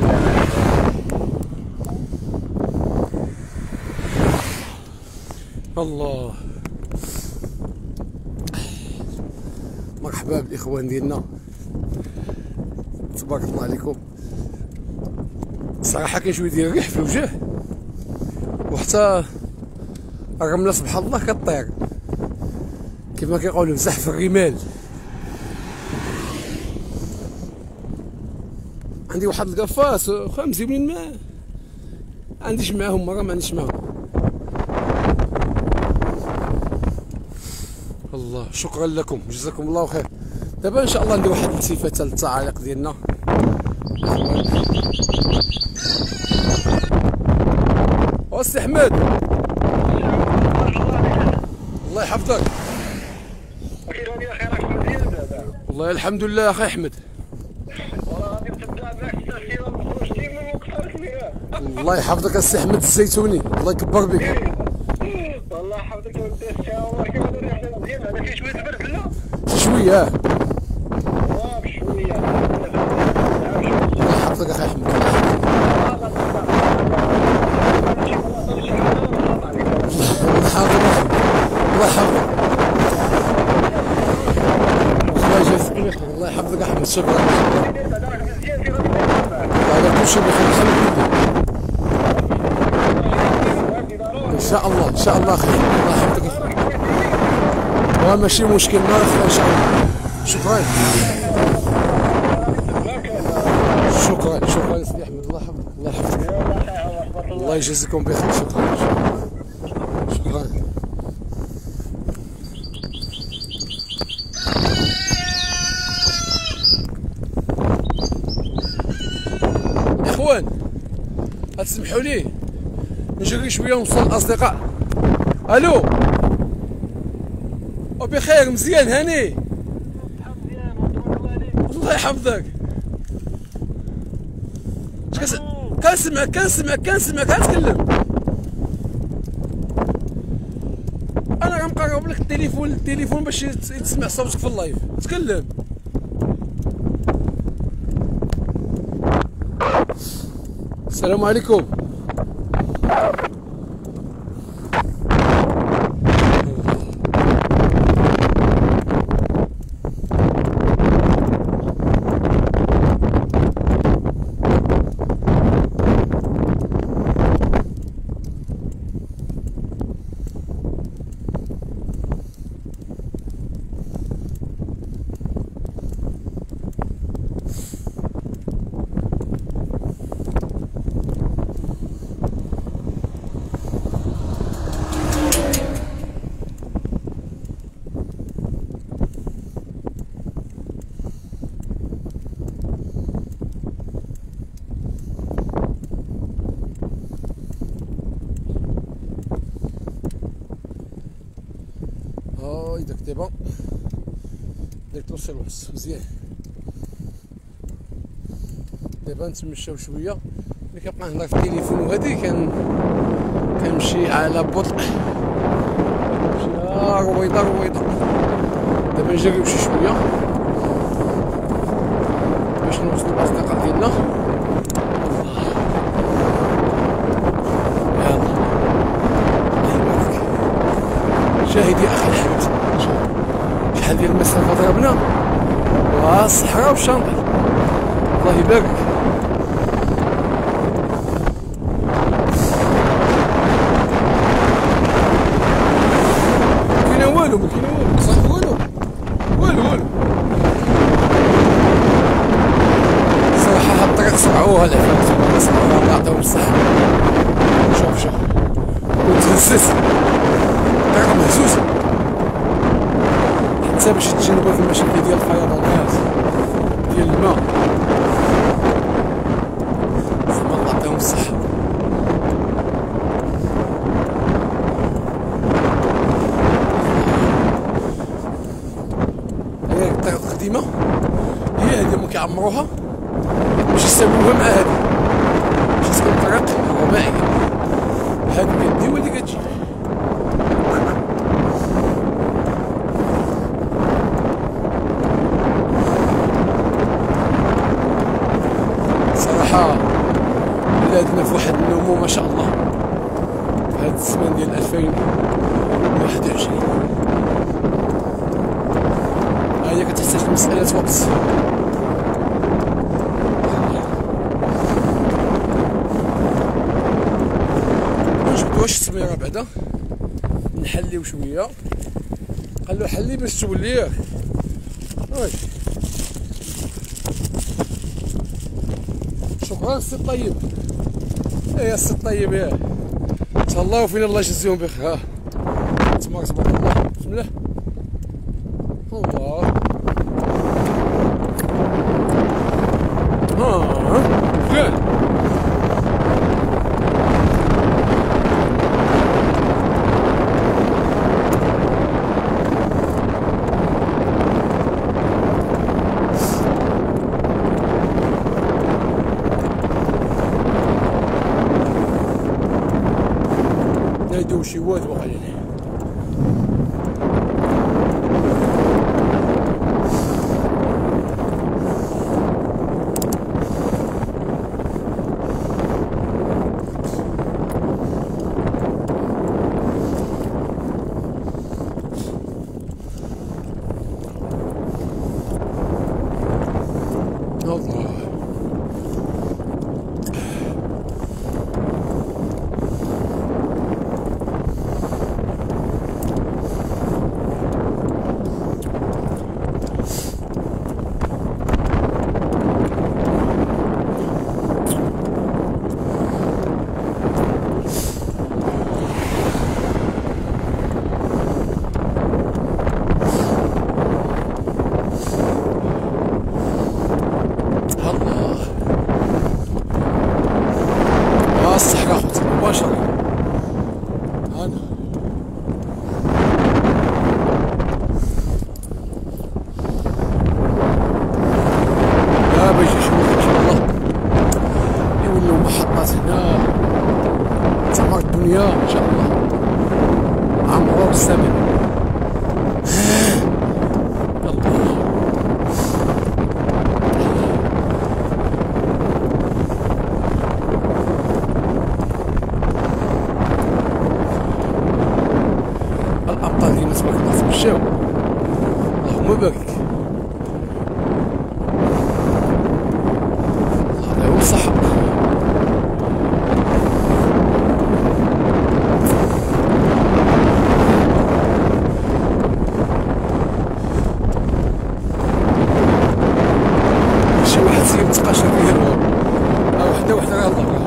الله. مرحبا بالاخوان ديالنا، تبارك الله عليكم. صراحه كاين شويه ديال الريح في الوجه، وحتى الرمله سبحان الله كطير كيف ما كيقولوا زحف الرمال. عندي واحد القفاص خمسة منين ما عنديش معاهم، مرة ما عنديش معاهم. الله شكرا لكم، جزاكم الله خير. دابا ان شاء الله ندير واحد الالتفاته للتعاليق ديالنا. وسي احمد الله يحفظك. والله الحمد لله اخي احمد. الله يحفظك السي احمد الزيتوني، الله يكبر بك. والله يحفظك ولدي السي عمر. كيف هذا الريح مزيان؟ هذا فيه شويه البرد لا؟ شويه بشويه. الله يحفظك اخي احمد. الله يحفظك الله يحفظك الله يجازيك بخير. الله يحفظك احمد، شكرا. هذا كل شيء بخير الحمد لله. ان شاء الله ان شاء الله خير. الله يحفظك اخويا. ماشي مشكل، ما ان شاء الله. شكرا شكرا شكرا يا سيدي احمد، الله يحفظك الله يحفظك. الله يجازيكم بخير، شكرا شكرا. اخوان تسمحوا لي نجري شويه ونوصل الاصدقاء. الو وبخير مزيان هاني الله يحفظك. كنسمعك غتكلم. انا غنقرب لك التليفون باش يتسمع صوتك في اللايف. تكلم. السلام عليكم. داك دابا داك توصل ونص مزيان. دابا نتمشاو شويه. ملي كنبقى نهضر في التليفون وهادي كنمشي على بطء، رويضه. دابا نجريو شي شويه باش نوصلو للاصدقاء ديالنا. شاهدي اخي الحبيب، شحال ديال المسافه ضربنا والصحراء والشانطي. الله يبارك. مكاينه والو صافي والو. صراحه هاد الطريق صرعوها العفاف، صرعوها الله يعطيهم الصحه. شوف كنت هزيت الطريق مهزوزه حتى باش يتجنبوا في المشاكل ديال الفيضانات ديال الماء. زعما الله يعطيهم الصحة. هي الطريق القديمة هي هادي هما كيعمروها باش يساووها مع هادي باش تكون طريق رباعية. هادي كدي وهادي كتجي. بلادنا في واحد النمو ما شاء الله في هاد الزمان ديال 2021. هي كتحتاج لمسألة وقت. منجبدوهاش التميرة بعدا، نحليو شوية. قالو حلي باش تولي. شكرا السي الطيب. يا السي الطيب ياه تهلاو فينا الله يجزيهم بخير. تبارك الله. بسم الله مزيان. نايدو شي واد وقع لنا. الله الزمن. الله. الابطال ديالنا تبارك الله تمشاو، اللهم بارك. الله يعاون الصحة. شي واحد سيب تقاشر فيه الهواء، وحده وحده غير الله.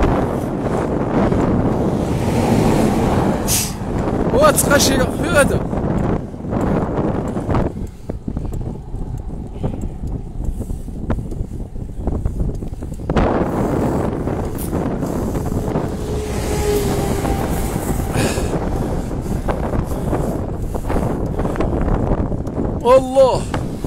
هو تقاشر في هذا. الله.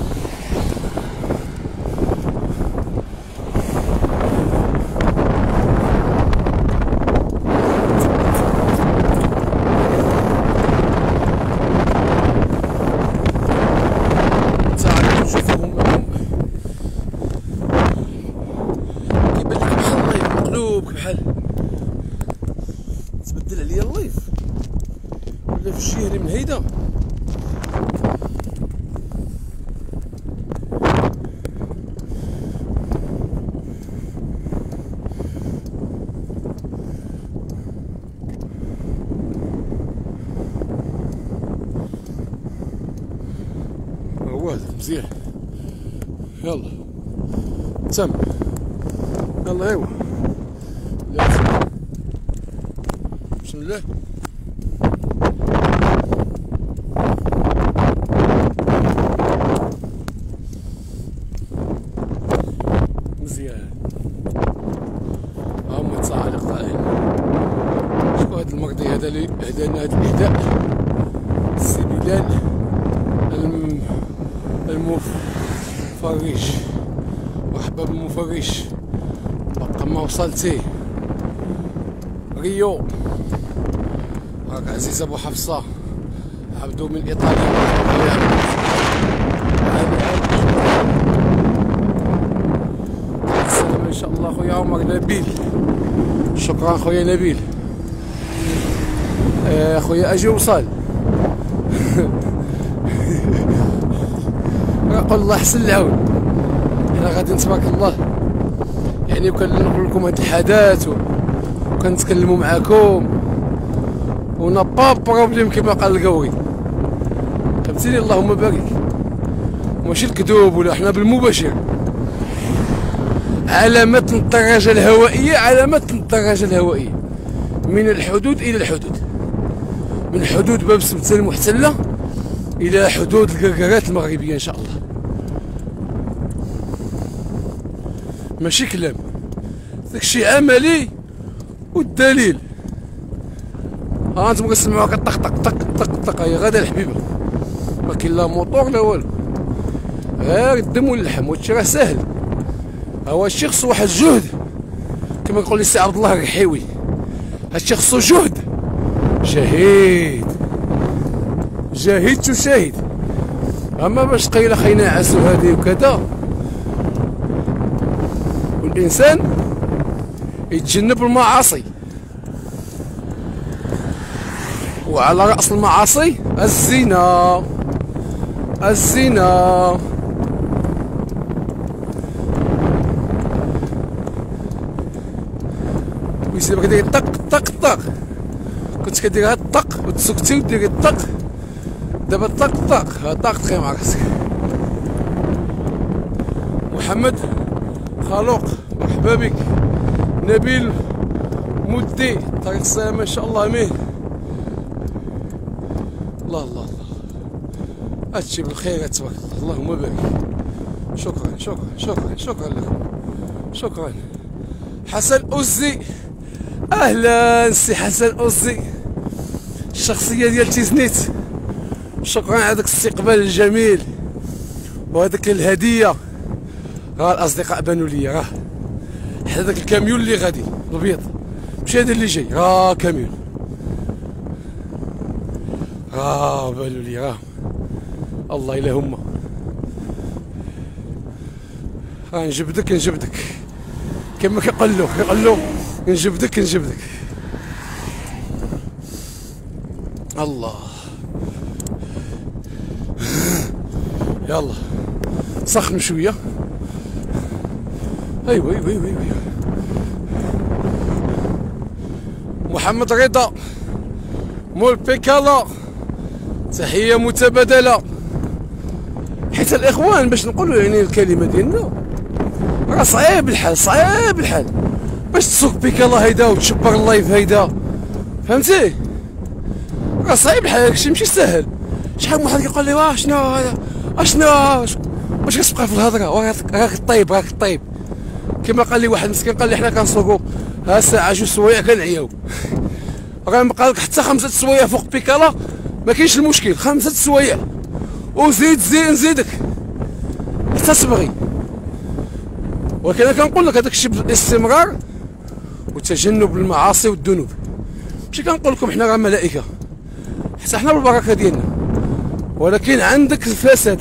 تعالوا نشوفوهم كيبان لك بحال اللايف مقلوب، بحال تبدل عليا اللايف ولا في الشهري من هيدا. هو هذا مزيان. يلا تم. يلا ايوا بسم الله. مزيان. هما التصاعلق طالعين. شكون هاد المرضي هذا اللي هدانا هاد الاهداء؟ السي بلال المفرج. مرحبا بالمفرج. بقى ما وصلتي ريو. راك عزيز ابو حفصه عبدو من ايطاليا. السلام ان شاء الله خويا عمر نبيل. شكرا خويا نبيل. خويا اجي وصل. نقول الله يحسن العون. حنا غادي تبارك الله يعني وكنقول لكم هاد الحدث وكنتكلموا معاكم ونا با بروبليم كما قال القوي. فهمتيني؟ اللهم بارك. ماشي الكذوب ولا حنا بالمباشر. علامات الدراجة الهوائية، علامات الدراجة الهوائية من الحدود إلى الحدود، من حدود باب سمسة المحتلة إلى حدود الكركرات المغربية إن شاء الله. ماشي كلام، داكشي عملي والدليل. ها انتم كتسمعوها كطق طق طق طق طق. هي غادا الحبيبه، ما كاين لا موطور لا والو، غير الدم واللحم. وهادشي راه ساهل. هو هادشي خصو واحد الجهد كما يقول لي السي عبد الله الرحيوي. هادشي خصو جهد. جاهد تشاهد. اما باش قيل خينا عسو هذه وكذا. والانسان يتجنب المعاصي، وعلى رأس المعاصي الزنا. ويصير كدير طق طق طق. كنت كدير هاد الطق وتسكتي وديري الطق. دابا طق طق طق تخي مع راسك. محمد خلوق مرحبا بك. نبيل مدي طريق السلامة ان شاء الله. امين. الله الله الله. هادشي بالخير تبارك الله. اللهم بارك. شكرا لكم. شكرا. حسن أزي، اهلا سي حسن أزي. الشخصية ديال تيزنيت. شكرا على داك الاستقبال الجميل وهذاك الهدية. راه الاصدقاء بانوا لي، راه حدا داك الكاميون اللي غادي الابيض ماشي هذا اللي جاي، راه كاميون. بالو لي الله الا هما نجبدك كما كيقولوا نجبدك الله. يلا سخنوا شويه. ايوا محمد رضا مول بيكالا، تحيه متبادله. حيت الاخوان باش نقولوا يعني الكلمه ديالنا راه صعيب الحال باش تسوق بيكالا هيدا وتشبر اللايف هيدا، فهمتي؟ راه صعيب الحال، هادشي ماشي ساهل. شحال من واحد كيقول لي شنو هذا اشنو واش كتبقى في الهضره، راك طيب كما قال لي واحد مسكين، قال لي حنا كنسوقوا ها ساعه 2 سوايع كنعياو، راه نبقى لك حتى 5 سوايع فوق بيكالا ما كاينش المشكل، 5 سوايع وزيد نزيدك حتى تبغي. ولكن انا كنقول لك هذاك الشيء بالاستمرار وتجنب المعاصي والذنوب. ماشي كنقول لكم حنا راه ملائكه، حتى حنا بالبركه ديالنا، ولكن عندك الفساد،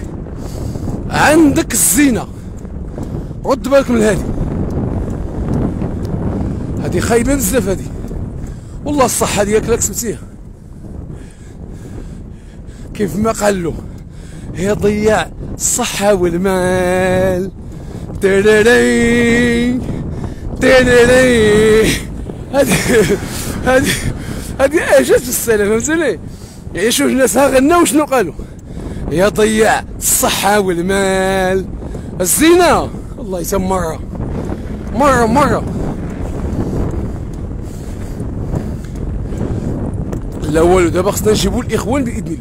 عندك الزينه. رد بالك من هذه خايبه بزاف هذه، والله الصحه ديالك لا كسبتيها. كيف ما قال له هي ضياع الصحه والمال. تيريري هذه اعجاز بالسلام، فهمتني؟ يعني شوف الناس ها غناو شنو قالوا، يا ضياع الصحة والمال الزينة. الله يتم مرة لا والو. دابا خصنا نجيبو الاخوان باذن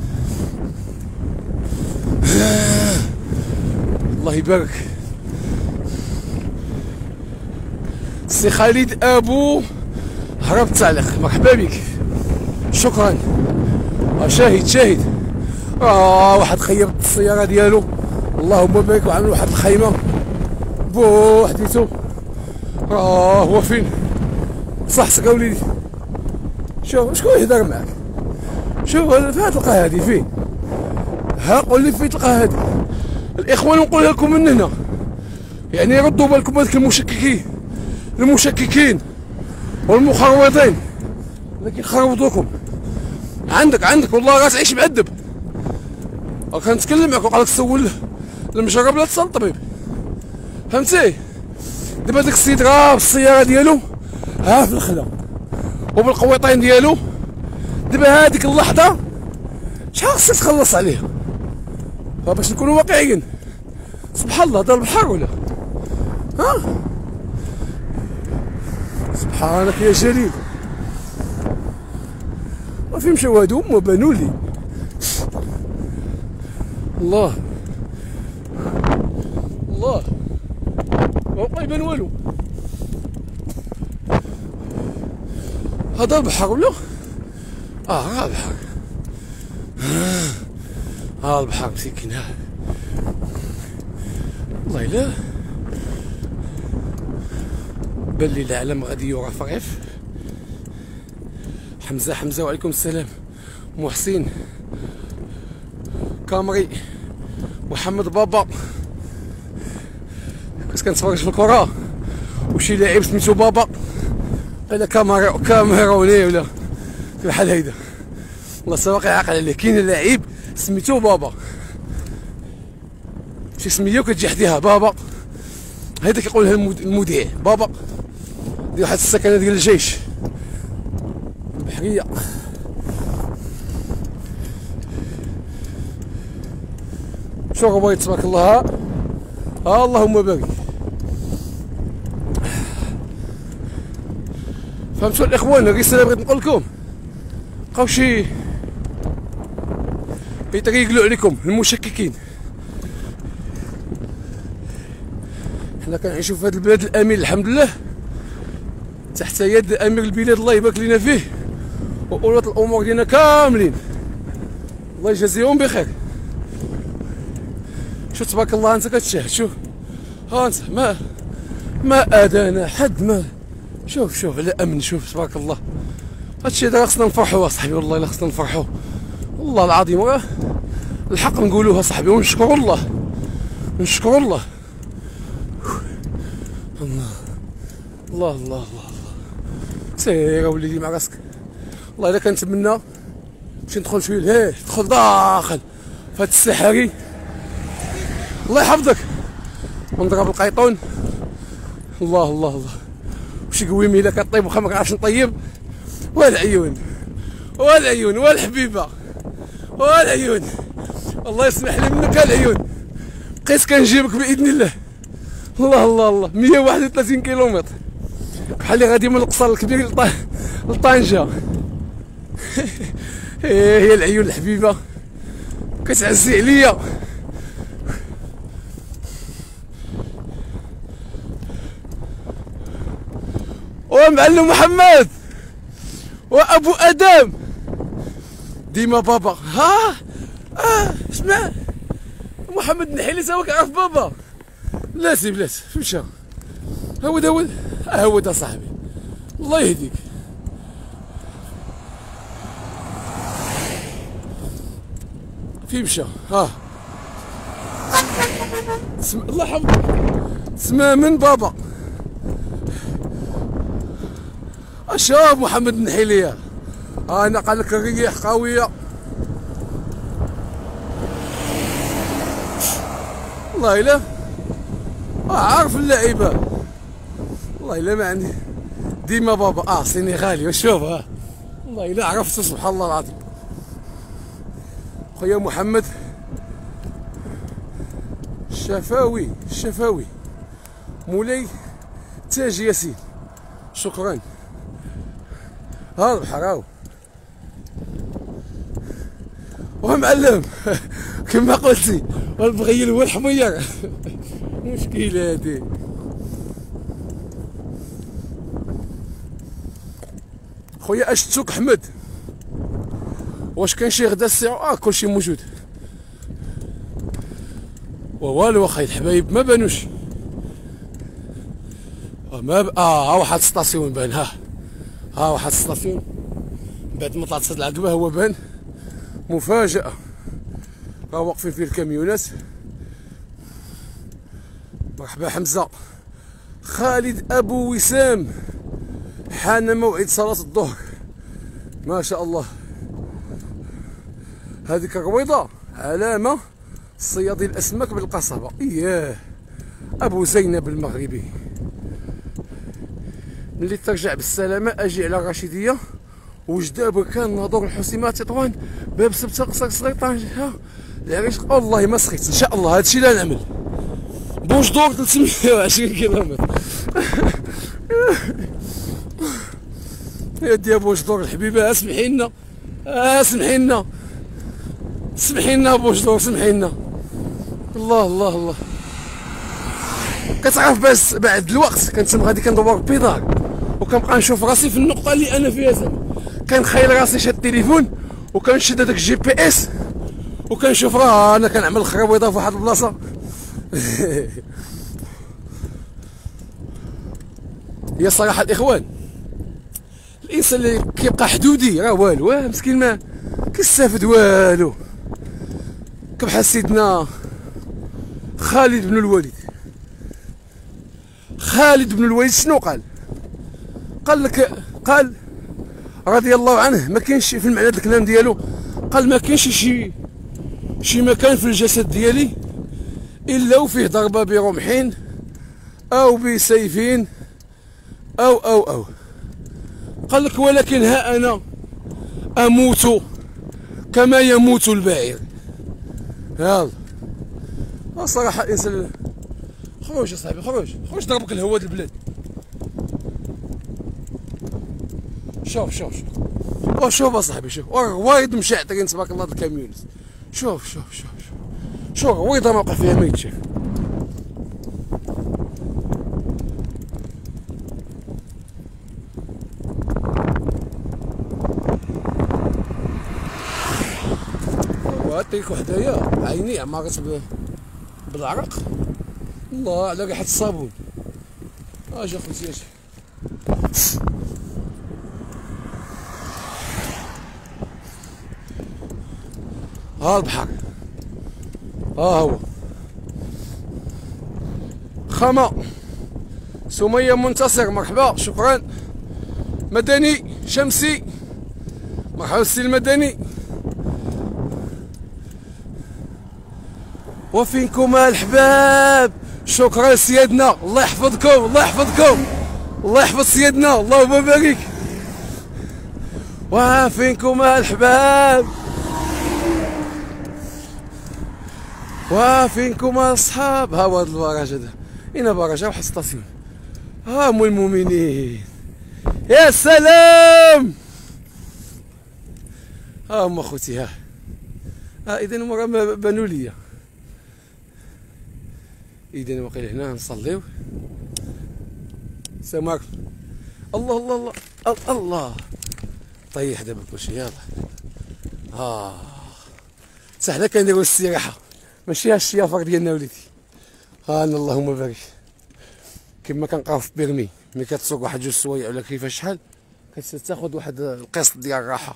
الله. الله يبارك. سي خالد ابو هرب التعليق، مرحبا بك، شكرا. شاهد واحد خيب السياره ديالو، اللهم بارك، وعمل واحد الخيمه بوحديتو. هو فين؟ صحتك اوليدي؟ شوف شكون يهضر معاك، شوف فين تلقى هادي، فين؟ ها قول لي فين تلقى هادي. الاخوان نقولها لكم من هنا، يعني ردوا بالكم هذوك المشككين والمخربطين اللي كيخربطوكم. عندك والله غتعيش معذب. كنتكلم معاك وقال لك سول المجرب لا تسال الطبيب، فهمتي؟ دابا داك السيد راه بالسياره ديالو ها في الخلا وبالقويطين ديالو، دابا هذيك اللحظه شحال خصك تخلص عليها؟ باش نكونوا واقعيين، سبحان الله، هذا البحر ولا سبحانك يا جليل. ما في مشاو هادو هما بانوا لي، الله ما بقى يبان والو. هذا البحر ولا راه البحر، البحر مسكين. والله الا بان لي العالم غادي يوقف رغيف. حمزه وعليكم السلام. محسن كامري، محمد بابا، كنت كنتفرج في الكره وشي لاعب سميتو بابا، قال كاميروني ولا بحال هيدا، والله سواقي عاقل عليه. كاين لاعب سميتو بابا، شي سميه وكتجي حديها بابا، هيدا كيقولها المذيع بابا، ديال واحد السكنه ديال الجيش البحريه. شو غبيت تبارك الله. اللهم بارك. فهمتوا الاخوان؟ الرساله بغيت نقول لكم، بقاو شي يتريقلوا عليكم المشككين. حنا كنعيشوا في هذا البلاد الامين الحمد لله، تحت يد امير البلاد الله يبارك لنا فيه، وأولاة الامور ديالنا كاملين الله يجازيهم بخير. شوف تبارك الله، انت كتشاهد، شوف ها انت ما اذانا حد، ما شوف على امن، شوف تبارك الله هادشي هذا خصنا نفرحوا اصاحبي، والله الا خصنا نفرحوا، والله العظيم الحق نقولوها صاحبي، ونشكروا الله، نشكروا الله. الله الله الله الله سير وليدي مع راسك. والله الا كنتمنى باش ندخل شويه لهيه، دخل داخل في هاد السحري الله يحفظك، ونضرب القيطون. الله الله الله وشي قويمي الا كطيب وخا ما كنعرفش نطيب. والعيون والعيون والحبيبه والعيون، الله يسمح لي منك العيون، بقيت كنجيبك باذن الله. الله الله الله 131 كيلومتر بحال اللي غادي من القصر الكبير لطنجة. هي العيون الحبيبه كتعزي عليا. ومعلم محمد وابو ادم ديما بابا. ها اسمع محمد النحيلي تا هو كيعرف بابا. بلاتي بلاتي فين مشى؟ هاود هاود هاود اصاحبي الله يهديك. فين مشى؟ ها الله يحفظك، تسمى من بابا. شوف محمد النحيلية انا قال لك الريح قوية. والله الا عارف اللعيبة، والله الا ما عندي ديما بابا سينيغالي. وشوف والله الا عرفته سبحان الله العظيم. خويا محمد الشفاوي الشفاوي مولاي تاج ياسين، شكرا. ها البحر هاو ومعلم كما قلتي، والبغيل هو الحمير. مشكلة هادي. خويا اشتوك احمد، واش كاين شي غدا الساعة؟ كلشي موجود. ووالو اخاي الحبايب ما بانوش. ها واحد ستاسيون بان. ها واحد السطاسيون بعد ما طلعت هاد العقبه هو بان. مفاجأة، راه واقفين فيه الكاميونات. مرحبا حمزة. خالد أبو وسام، حان موعد صلاة الظهر ما شاء الله. هذيك الرويضة علامة صيادي الأسماك بالقصبة. إياه أبو زينب المغربي. ملي ترجع بالسلامة أجي على الرشيدية وجدة بركان ناظور الحسيمات تطوان باب سبتة قصر صغير طنجة العريش. والله ما سخيت إن شاء الله هادشي اللي نعمل. بوش دور 320 كيلومتر. يا بوش دور الحبيبة اسمحي لنا اسمحي لنا سمحي لنا بوش دور سمحي لنا. الله الله الله كتعرف بس بعد الوقت كنت غادي كندور بيدار وكنبقى نشوف راسي في النقطة اللي أنا فيها زعما. كنخيل راسي شاد التليفون وكنشد هذاك الجي بي اس وكنشوف راه أنا كنعمل خرابيطة في واحد البلاصة. هي صراحة الإخوان الإنسان اللي كيبقى حدودي راه والو، مسكين ما كيستافد والو. كبحال سيدنا خالد بن الوليد. خالد بن الوليد شنو قال؟ قال لك قال رضي الله عنه ما كاينش في المعنى الكلام ديالو، قال ما كاينش شي مكان في الجسد ديالي الا وفيه ضربه برمحين او بسيفين او قال لك ولكن ها انا اموت كما يموت البعير. يلا صراحه الانسان خرج يا صاحبي خرج ضربك الهواء د البلاد. شوف شوف اصاحبي شوف وايد مشعطرين تبارك الله الكاميونات. شوف رويضه ما وقع فيها ما يتشاف. وعطيك وحدايا عيني عمارت بالعرق. الله على ريحة الصابون. اجي اخوتي اجي. ها البحر، ها هو خما. سمية منتصر مرحبا، شكرا. مدني شمسي مرحبا السي المدني. وفينكم الحباب، شكرا سيادنا، الله يحفظكم الله يحفظكم الله يحفظ سيادنا، اللهم بارك. وفينكم الحباب وفينكم الصحاب. ها هو هذا البراج، هذا هنا براج واحد ستاسيون. ها ام المؤمنين، يا سلام. ها هما خوتي، ها اذا هما بانوا ليا. اذا وقيل هنا نصليو. السلام عليكم. الله الله الله الله. طيح دابا كلشي، يلاه. حتى حنا كنديرو الاستراحه، ماشي هالشيافر ديالنا وليدي. انا اللهم بارك. كما كنقراو في بيرمي، ملي كتسوق واحد جوج سوايع ولا كيفاش شحال، كتاخذ واحد القسط ديال الراحه.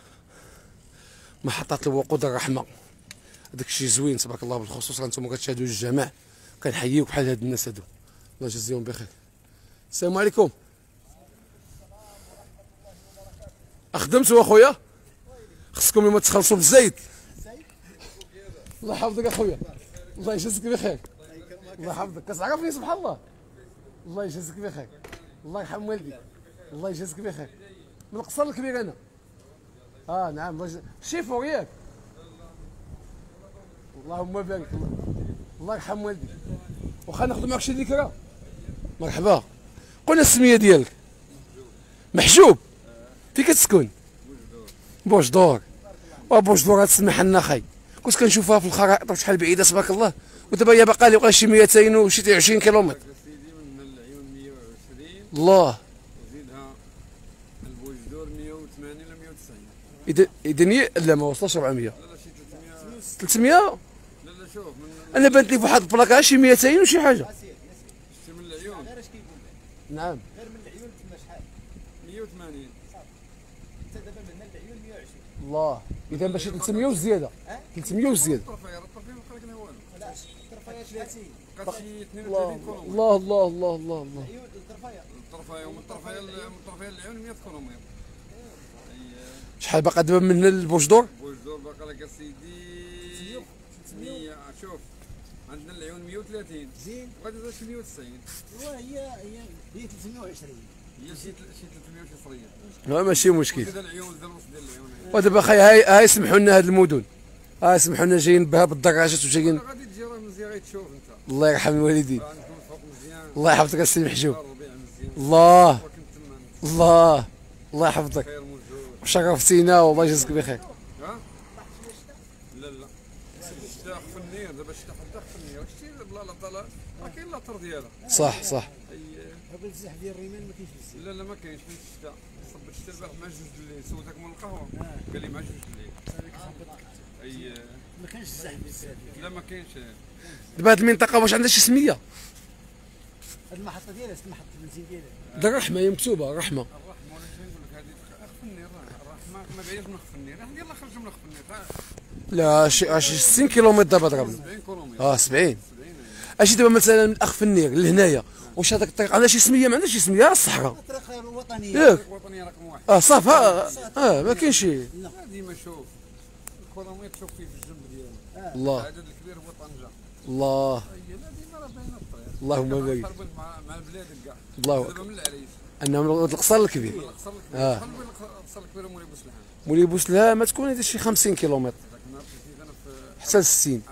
محطات الوقود الرحمه، هذاك الشيء زوين تبارك الله. بالخصوص انتم كتشاهدوا الجماع، كنحييوك بحال هاد الناس هادو، الله يجزيهم بخير. السلام عليكم. خدمتوا اخويا؟ خصكم ما تخلصوا في الزيت. الله يحفظك اخويا، الله يجازيك بخير. الله يحفظك، كتعرفني سبحان الله. الله يجازيك بخير، الله يرحم والديك، الله يجازيك بخير. من القصر الكبير انا. نعم، الله يجازيك. شيفور ياك؟ اللهم بارك. الله يرحم والديك. واخا ناخذ معك شي ذكرى. مرحبا. قلنا السميه ديالك. محجوب. فين كتسكن؟ بوجدور. وبوجدور تسمح لنا خاي، كنت كنشوفها في الخرائط شحال بعيده تبارك الله، ودابا هي باقا لي بقى شي 200 وشي 20 كيلومتر. من العيون 120. الله. وزيدها البوجدور 180 ولا 190. اذا هي لا ما وصلش 400. لا شي 300. 300. لا شوف من انا بانت لي بواحد البلاكه شي 200 وشي حاجه. شتي من العيون. نعم. غير من العيون تما شحال؟ 180. حتى دابا من العيون 120. الله. اذا باش 300 وزياده. 300 وزياده. الطرفايه ما بقى لنا والو. لا الطرفايه 30. بقى شي 32 الله كيلومتر. الله الله الله الله الله. العيون الطرفايه. الطرفايه ومن الطرفايه للعيون 100 كيلومتر. شحال باقا دابا من البوجدور؟ بوجدور باقا لك اسيدي 300. شوف عندنا العيون 130. زين. بقات زاد شي 190. هي 320. هي شي 300 وشي صغير. لا ماشي مشكل. زاد العيون زاد الوسط ديال العيون. ودابا خاي هاي سمحوا لنا هاد المدن، سمحوا لنا جايين بها بالدراجات وجايين. غادي تجي راه مزيان غيتشوف انت. الله يرحم الوالدين، غنكون فوق مزيان. الله يحفظك السي محجوب. الربيع مزيان. الله وكنت تما الله الله يحفظك، خير موجود. شرفتينا والله يجازيك بخير. ها؟ لا الشتاء خف النير، دابا الشتاء حتى خف النير، شتي بلا لا طلع راه كاين لاطر ديالها. صح صح. قبل الزحف ديال الريمان ما كاينش بزاف. لا ما كاينش في الشتاء. صب الشتاء البارح مع جوج الليل، سولتك من القهوه قال لي مع جوج الليل. اي ما كاينش الزحف بزاف. لا ما كاينش. دابا هاد المنطقه واش عندها شي سميه؟ هاد المحطه ديالها محطه البنزين ديالها. دا الرحمه هي مكتوبه الرحمه. الرحمه ولا شنو نقول لك هذه خف النير، الرحمه ما بعيدش من خف النير، يلاه خرج من خف النير. لا شي 60 كيلومتر دابا ضربنا. 70 كيلومتر. 70. اشي دابا مثلا من الاخ في النير لهنايا، واش هذاك الطريق عندها شي سميه؟ ما عندهاش شي سميه، الصحراء. الطريق الوطنيه. ياك. الوطنيه رقم واحد. صافي. ما كاينش شي. ديما شوف الكيلومتر تشوف فيه في الجنب ديالو. الله العدد الكبير هو طنجه. الله لا ديما راه باينه الطريق. اللهم بارك. قربت مع البلاد كاع. الله دابا من العريش. انه من القصر الكبير. القصر الكبير. شحال من القصر الكبير مولاي بوسلحان. مولي بوسلها ما تكون هذا شي 50 كيلومتر ذاك النهار مشيت انا في حتى ل 60.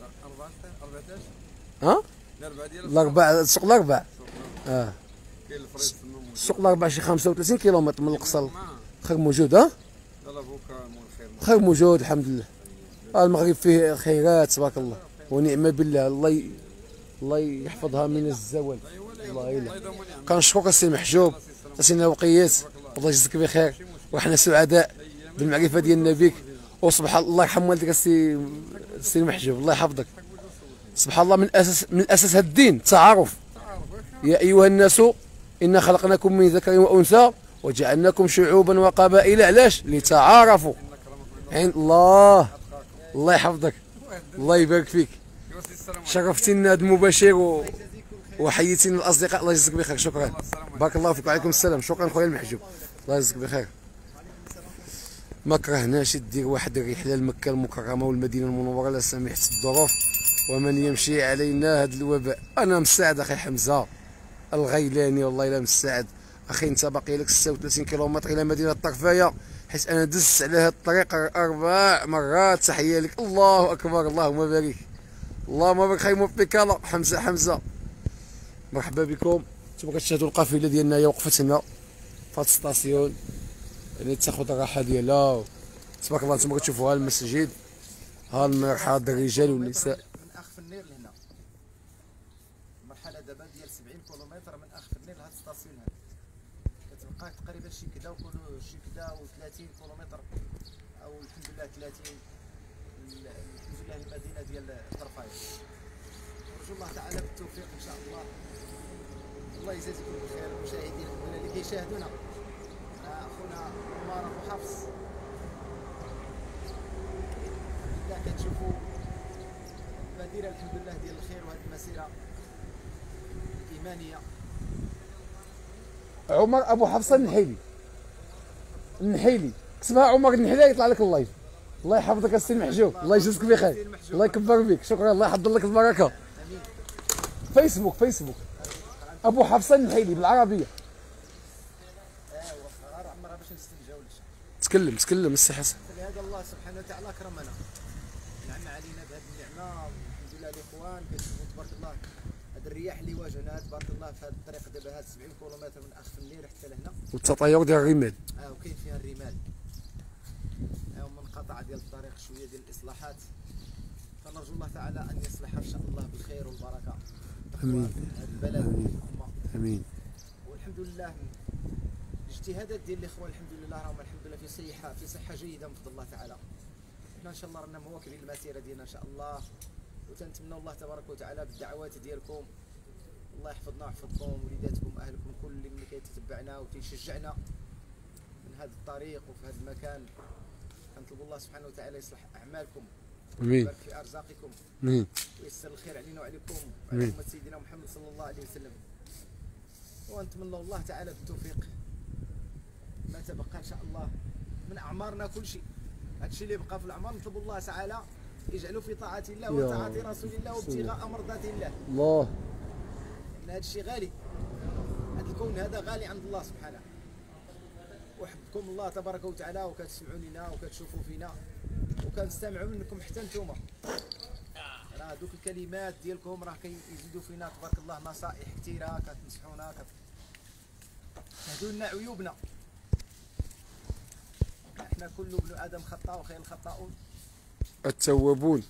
14. ها؟ الاربعه ديال الاربع سوق الاربع. كاين الفريز تما موجود. سوق الاربع شي 35 كيلومتر من القصر. معاه. خير موجود. ها؟ لا بوكا مول الخير. خير موجود الحمد لله. المغرب فيه خيرات تبارك الله ونعم بالله. الله يحفظها من الزوال. الله يلا. كنشكرك السي محجوب، عطيتينا وقيت، الله يجزيك بخير، وحنا سعداء بالمعرفه ديالنا بك. وسبحان الله يرحم والديك السي محجوب، الله يحفظك. سبحان الله من اساس هذا الدين التعارف. يا ايها الناس انا خلقناكم من ذكر وانثى وجعلناكم شعوبا وقبائل، علاش؟ لتعارفوا. عند الله الله يحفظك، الله يبارك فيك، يوصي السلام شرفتينا هذا المباشر وحييتينا الاصدقاء. الله يجزيك بخير، شكرا، بارك الله فيك وعليكم السلام. شكرا خويا المحجوب، الله يجزيك بخير. ما كرهناش دير واحد الرحله لمكه المكرمه والمدينه المنوره لا سمحت الظروف ومن يمشي علينا هذا الوباء. انا مساعد اخي حمزه الغيلاني، والله الا مساعد اخي. انت باقي لك 36 كيلومتر الى مدينه الطرفايه، حيت انا دزت على هذا الطريق 4 مرات. تحيه لك، الله اكبر، اللهم بارك، اللهم بارك. خير موفقك الله حمزه مرحبا بكم. انتم كتشاهدوا القافله ديالنا هي وقفت هنا في هاد السطاسيون، يعني تاخذ الراحه ديالها. تبارك الله انتم كتشوفوا ها المسجد، ها المرحاض الرجال والنساء. من اخ النير لهنا المرحله دابا ديال 70 كيلومتر من اخ النير لهاد الستاسيون هذا، كتبقى تقريبا شي كدا وكل شي كدا و30 كيلومتر او الحمد لله 30 الحمد لله المدينه ديال الطرفايه. نرجو الله تعالى بالتوفيق ان شاء الله. الله يجازيكم بخير المشاهدين اللي كيشاهدونا. اخونا عمر ابو حفص لا كتشوفوا المدينه الحمد لله ديال الخير وهذه المسيره الايمانيه. عمر ابو حفصه النحيلي كتبها عمر النحيلي يطلع لك اللايف. الله يحفظك السي المحجوب، الله يجزيك بخير، الله يكبر بك، شكرا، الله يحضر لك البركه. فيسبوك ابو حفصه النحيلي بالعربيه. ايوا عمرها باش نستنجاو تكلم السي حسن. فلهذا الله سبحانه وتعالى كرمنا، نعم علينا بهذه النعمه والحمد لله. الاخوان كتشوفوا تبارك الله هاد الرياح اللي واجهنا تبارك الله في هذا الطريق دابا هاد 70 كيلومتر من اخ النير حتى لهنا، والتطير ديال الرمال. وكاين فيها الرمال، ومنقطع ديال الطريق شويه ديال الاصلاحات. فنرجو الله تعالى ان يصلح ان شاء الله بالخير والبركه. امين. هذا البلد والامه. امين. والحمد لله الاجتهادات ديال الاخوان الحمد لله راهم الحمد لله في صحه جيده من فضل الله تعالى. حنا ان شاء الله رانا مواكبين المسيره ديالنا ان شاء الله، وتنتمنى الله تبارك وتعالى بالدعوات ديالكم الله يحفظنا ويحفظكم وليداتكم واهلكم كل اللي كيتتبعنا وتيشجعنا من هذا الطريق وفي هذا المكان. كنطلب الله سبحانه وتعالى يصلح اعمالكم امين. ويبارك في ارزاقكم امين. وييسر الخير علينا وعليكم وعلى امه سيدنا محمد صلى الله عليه وسلم. ونتمنى الله تعالى بالتوفيق ما تبقى ان شاء الله من اعمارنا كل شيء. هادشي اللي بقى في الاعمار نطلب الله تعالى يجعله في طاعه الله وطاعه رسول الله وابتغاء مرضات الله. الله. ان هذا الشيء غالي، هذا الكون هذا غالي عند الله سبحانه. وحبكم الله تبارك وتعالى وكتسمعوا لنا وكتشوفوا فينا وكنستمعوا منكم حتى نتوما. راه دوك الكلمات ديالكم راه كيزيدوا فينا تبارك الله نصائح كثيره كتنصحونا كتهدوا لنا عيوبنا. احنا كل ابن ادم خطاء وخير الخطاؤون التوابون.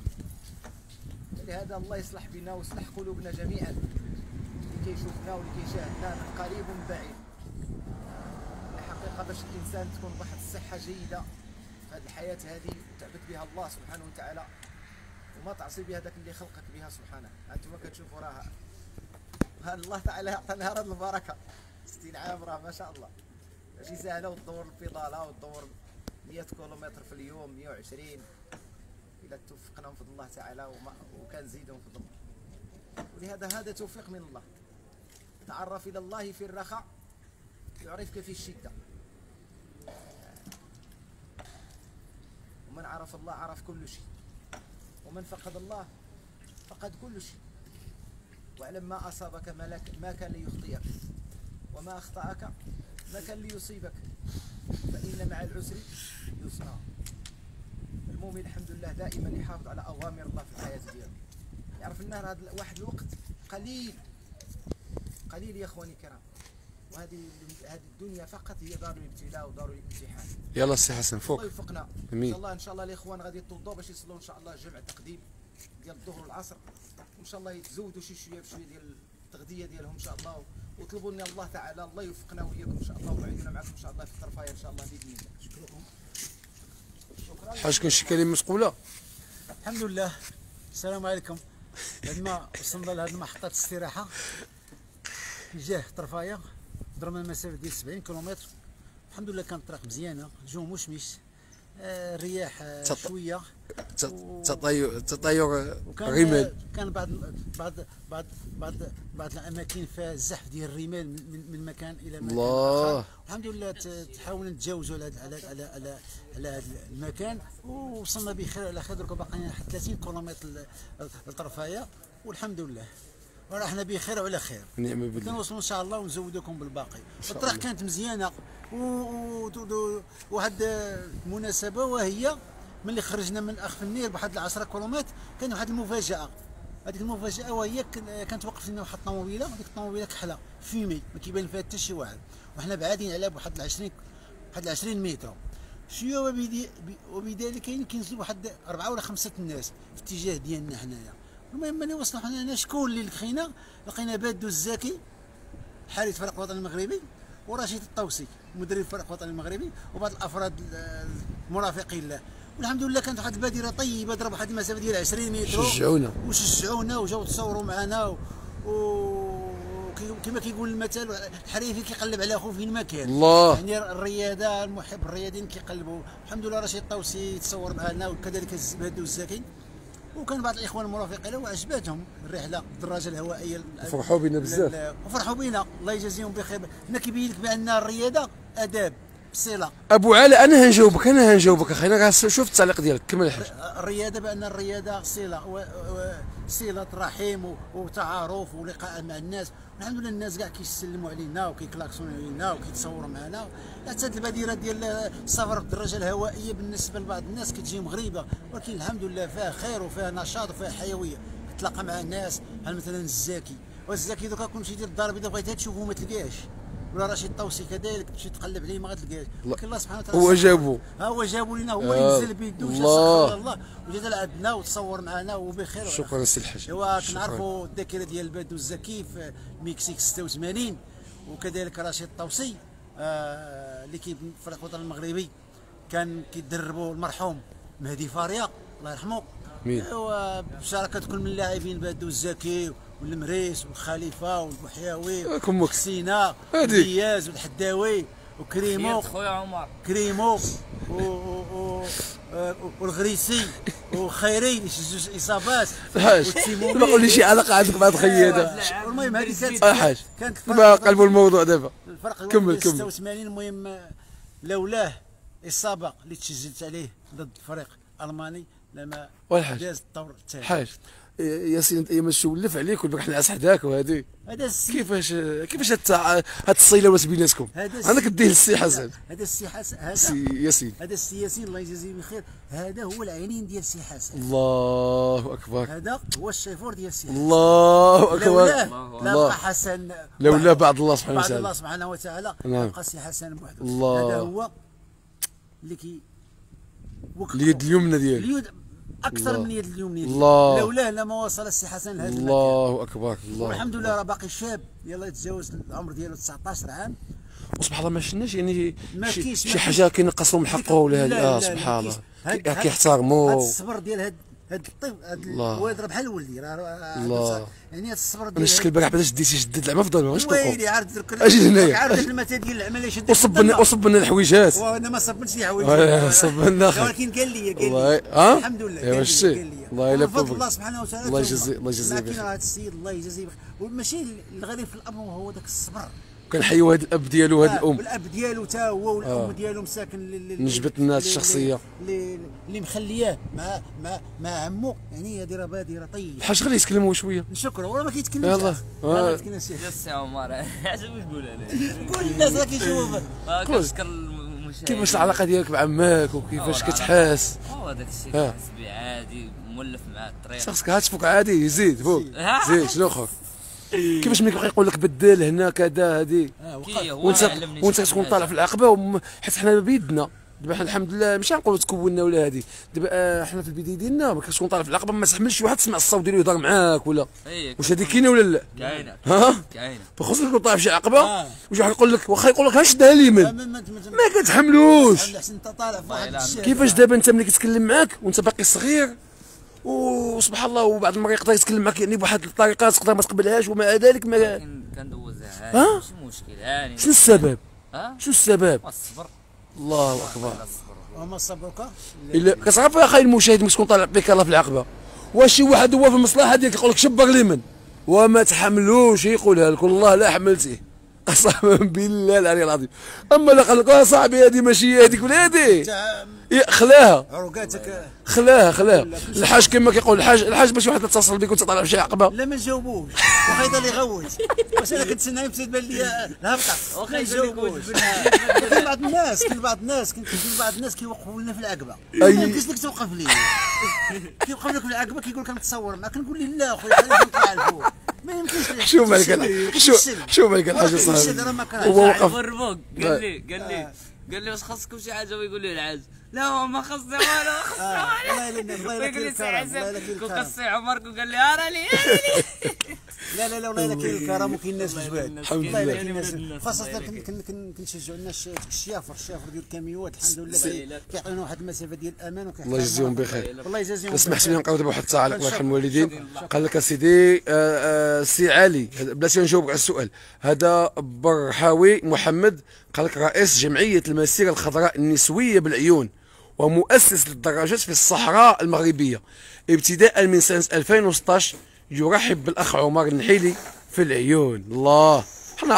لهذا الله يصلح بنا ويصلح قلوبنا جميعا اللي كيشوفنا واللي كيشاهدنا من قريب ومن بعيد. الحقيقه باش الانسان تكون بواحد الصحه جيده في هذه الحياه هذه وتعبد بها الله سبحانه وتعالى وما تعصي بها ذاك اللي خلقك بها سبحانه. انتم كتشوفوا راه الله تعالى عطانا هذه البركه 60 عام، راه ما شاء الله ماشي سهله. وتدور البيضاله وتدور 100 كيلومتر في اليوم 120 الا توفقنا من فضل الله تعالى وكنزيدوا من فضل الله. ولهذا هذا توفيق من الله. تعرف الى الله في الرخاء يعرفك في الشده. ومن عرف الله عرف كل شيء، ومن فقد الله فقد كل شيء. واعلم ما اصابك ما كان ليخطئك وما اخطاك ما كان ليصيبك، فان مع العسر يسرا. المؤمن الحمد لله دائما يحافظ على اوامر الله في الحياه ديالو. يعرف ان هذا واحد الوقت قليل يا اخواني الكرام، وهذه الدنيا فقط هي دار الابتلاء ودار الامتحان. يلا السي حسن فوق. الله يوفقنا امين. ان شاء الله الاخوان غادي يتوضوا باش يصلوا ان شاء الله جمع تقديم ديال الظهر والعصر، وان شاء الله يتزودوا شويه بشويه ديال التغذيه ديالهم ان شاء الله. وطلبوا لنا الله تعالى الله يوفقنا وياكم ان شاء الله ويعيننا معكم ان شاء الله في الطرفايه ان شاء الله باذن الله. شكرا. حاج كان شي كلمه تقولها؟ الحمد لله. السلام عليكم. بعد ما وصلنا لهذه المحطة الاستراحة في جهة طرفاية، ضربنا المسافة ديال 70 كيلومتر. الحمد لله كانت الطريق مزيانة، الجو مشمش، الرياح شويه تطاير الرمال. كان بعض الاماكن فيها الزحف ديال الرمال من مكان الى مكان الله. آخر. الحمد لله تحاولنا نتجاوزوا على هذا المكان ووصلنا بخير على خير. درك باقي لنا 30 كيلومتر لطرفايه والحمد لله ورحنا بخير وعلى خير. نعم بالله. كنوصلوا ان شاء الله ونزودكم بالباقي. الطريق كانت مزيانه وواحد المناسبه وهي ملي خرجنا من اخ النير بواحد 10 كيلومتر كان واحد المفاجاه. هذيك المفاجاه وهي كانت وقف لنا واحد الطوموبيله، هذيك الطوموبيله كحله فيمي ما كيبان فيها حتى شي واحد، وحنا بعادين على بواحد 20 متر شويه وبذلك كينزلوا واحد 4 ولا 5 الناس في الاتجاه ديالنا حنايا. المهم ملي وصلنا حنا هنا شكون اللي لقينا بادو الزكي حارس الفريق الوطني المغربي ورشيد الطوسي مدرب الفريق الوطني المغربي وبعض الافراد المرافقين له. والحمد لله كانت واحد البادره طيبه ضرب واحد المسافه ديال 20 متر وشجعونا وجاو تصوروا معنا وكما كيقول المثل الحريفي كيقلب على اخوه فين ما كان. الله. يعني الرياضه المحب الرياضيين كيقلبوا. الحمد لله رشيد الطوسي تصور معنا وكذلك بادو الزكي وكان بعض الاخوان المرافقين له وعجباتهم الرحله الدراجه الهوائيه. فرحوا بنا بزاف وفرحوا بنا الله يجازيهم بخير. هنا كيبين لك بان الرياضه اداب بصله. ابو علي انا هنجاوبك اخي. انا شوف التعليق ديالك كمل الحاج. الرياضه بان الرياضه صله صله رحم وتعارف ولقاء مع الناس. الحمد لله الناس كاع كيسلموا علينا وكيكلاكسونوا علينا وكيتصوروا معنا. حتى البادره ديال السفر بالدراجه الهوائيه بالنسبه لبعض الناس كتجي مغربه ولكن الحمد لله فيها خير وفيها نشاط وفيها حيويه. تلاقى مع الناس بحال مثلا الزاكي والزاكي دوكا كون مشيتي للدار البيضاء بغيتها تشوفو ما تلقاش ولا رشيد الطوسي كذلك تمشي تقلب عليه ما غتلقاش. لكن الله سبحانه وتعالى هو جابو لنا هو ينزل بيدو وشا الله وجا عندنا وتصور معنا وبخير. شكرا سي الحاج. ايوا كنعرفوا الذاكره ديال بادو الزكي في المكسيك 86 وكذلك رشيد الطوسي اللي كيبن الفريق الوطني المغربي كان كيدربوا المرحوم مهدي فاريا الله يرحمه. ايوا بشراكه كل من اللاعبين بادو الزكي والمريس والخليفه والبحياوي وحسينه ودياز والحداوي وكريمو خويا عمر والغريسي وخيري اللي شجوج اصابات والتيمومي. ما قولي شي علاقه عندك مع الخيي هذا. المهم هذه كانت ما قلبوا الموضوع دابا. كمل 86 المهم لولاه السابق اللي تسجلت عليه ضد فريق الماني لما داز الدور الثاني. حاج ياسين انت ايما تولف عليك والبارح نعس حداك وهذه كيفاش هاد الصيله ولات بيناتكم؟ انا كديه للسي حسن. هذا السي حسن هذا سي ياسين. هذا السي ياسين الله يجازيه بخير. هذا هو العينين ديال السي حسن. الله اكبر. هذا هو الشيفور ديال السي حسن. الله اكبر. لا بقى حسن لولا بعد الله سبحانه وتعالى. بعد الله سبحانه وتعالى بقى السي حسن بوحده. الله. هذا هو اللي اليد اليمنى ديالو اكثر من اليد اليمنى الله. لولاه لما وصل السي حسن لهذا المكان. الله اكبر. الله. والحمد لله راه باقي شاب يلاه يتجاوز العمر ديالو 19 عام. وسبحان الله ما شفناش يعني شي حاجه كينقصوا من حقه ولا هذه. سبحان الله كيحترموا. هذا الصبر ديال هذا الطفل هذا الوالد راه بحال ولدي راه يعني هذا الصبر ديال. انا شكل البارح باش ديتي شدد العمى في ضربه واش تقول؟ ويلي عرفت اجي هنايا عرفت المثل ديال العمل اللي شد وصب لنا الحويجات. وانا ما صبتش لي حوايج صب لنا ولكن قال لي الحمد لله قال لي الله يلا بفضل الله سبحانه وتعالى. الله يجزيه لكن هذا السيد الله يجزيه وماشي الغريب في الاب هو ذاك الصبر. كان حيوا هذا الاب ديالو وهذه الام. الاب ديالو تا هو والام ديالو مساكن نجبت الناس الشخصيه اللي مخلياه مع عمو. يعني هذه راه بادره طيبه. الحاج غير يتكلموا شويه. نشكره ولا ما كيتكلمش. يلاه ما كيتكلمش يا سي عمر اش بغيت تقول عليه؟ كل الناس راه كيشوفك. كنشكر المشاهدين. كيفاش العلاقه ديالك مع عماك وكيفاش كتحاس؟ هذاك الشيء كتحس به عادي مولف مع الطريق. خاصك تفوق عادي زيد فوق زيد شنو اخر. كيفاش ملي كيبقى يقول لك بدل هنا كذا هذه وانت تكون طالع في العقبه حيت حنا بيدنا دابا حنا الحمد لله ماشي غنقولوا تكوننا ولا هذه. دابا حنا في البدايه ديالنا ما كتكون طالع في العقبه ما تحملش شي واحد تسمع الصوت ديالو يهضر معاك ولا واش هذه كاينه ولا لا؟ كاينه كاينه. فخصك تكون طالع في شي عقبه وشي واحد يقول لك واخا يقول لك ها شدها اليمين ما كتحملوش. انت طالع في واحد الشيء. كيفاش دابا انت ملي كيتكلم معاك وانت باقي صغير وسبحان الله وبعض المرات يقدر يتكلم معك يعني بواحد الطريقه تقدر ما تقبلهاش ومع ذلك ما كندوزها عادي ماشي مشكل. يعني شنو السبب؟ شنو السبب؟ الصبر. الله اكبر. وهما صبروك الا كتعرف اخي المشاهد مسكون طالع بك الله في العقبه، واش شي واحد هو في المصلحه ديالك يقول لك شبر لي من وما تحملوش يقولها لك والله لا حملتيه قسما بالله العلي العظيم. اما لا قال لك صاحبي هذه ماشي هذيك ولا هذه خلاها عروقاتك خلاها الحاج كما كيقول الحاج باش واحد يتصل بك وانت طالع بشي عقبه لا ما نجاوبوش واخا يضل يغوت واش انا كنتسنى يمشي تبان لي الهبطه واخا ما يقول لك نجاوبوش. واش بنها. كاين بعض الناس كيوقفوا لنا في العقبه ما يمكنش لك توقف لي كيوقف لك في العقبه كيقول لك نتصور معاك كنقول له لا خويا خلينا نطلع الفوق ما يمكنش لك. شوف معك شوف معك الحاج صاحبي هو وقف الربوق قال لي واش خاصكم شي حاجه ويقول لي العز لا هو ما خصني والو الله يلك الكرم الله يلك الكرم قصي عمرك وقال لي راني لا والله يلك الكرم وكاين ناس جواد الحمد الله لله. يلك الناس خاصة كنشجعوا الناس الشافر ديال الكاميوات الحمد لله كيعطيونا واحد المسافه ديال الامان الله يجزيهم بخير. الله يجازيهم اسمح لي نقاود بواحد التعليق الله يرحم الوالدين. قال لك اسيدي سي علي بلاتي نجاوبك على السؤال هذا برحاوي محمد قال لك رئيس جمعيه المسيره الخضراء النسويه بالعيون ومؤسس للدراجات في الصحراء المغربيه ابتداء من سنه 2016 يرحب بالاخ عمر النحيلي في العيون. الله حنا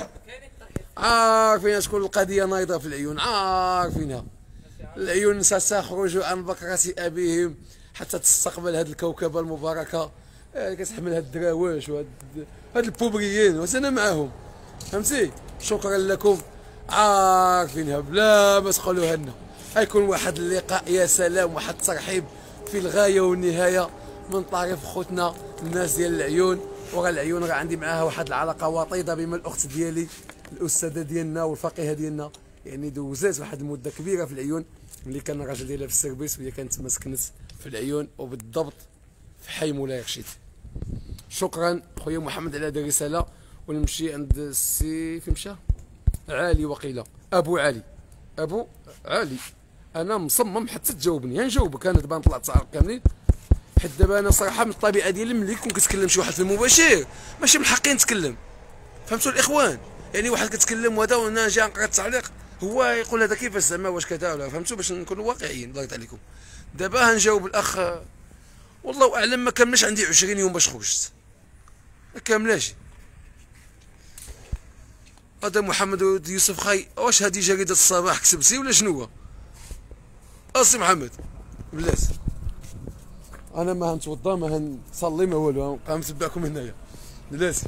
عارفين شكون القضيه نايضه في العيون عارفينها. العيون ستخرج عن بكرة ابيهم حتى تستقبل هذه الكوكبه المباركه كتحملها الدراويش وهاد البوبريين وانا معاهم فهمتي. شكرا لكم عارفينها بلا ما تقولوها لنا. غيكون واحد اللقاء يا سلام واحد الترحيب في الغايه والنهايه من طرف خوتنا الناس ديال العيون. وراه العيون راه عندي معاها واحد العلاقه وطيده بما الاخت ديالي الاستاذه ديالنا والفقيهه ديالنا يعني دوزات واحد المده كبيره في العيون ملي كان الراجل ديالها في السيرفيس وهي كانت تما سكنت في العيون وبالضبط في حي مولاي رشيد. شكرا خويا محمد على هذه الرساله. ونمشي عند السي فين مشى علي وقيله ابو علي انا مصمم حتى تجاوبني نجاوبك انا دابا نطلع تعرف كاملين حيت دابا انا صراحه من الطبيعه ديالي ملي يكون كتكلم شي واحد في المباشر ماشي من حقي نتكلم فهمتوا الاخوان يعني واحد كتكلم وهذا وانا جا نقرا التعليق هو يقول هذا كيفاش زعما واش كذا ولا فهمتوا باش نكونوا واقعيين الله يرضي عليكم. دابا هنجاوب الاخ والله اعلم ما كاملاش عندي 20 يوم باش خرجت ما كاملاش. هذا محمد يوسف خاي واش هذه جريده الصباح كتبتي ولا شنو هو؟ اسي محمد بلاتي انا ما هنتوضا ما هنصلي ما والو نبقى نتبعكم هنايا بلاتي.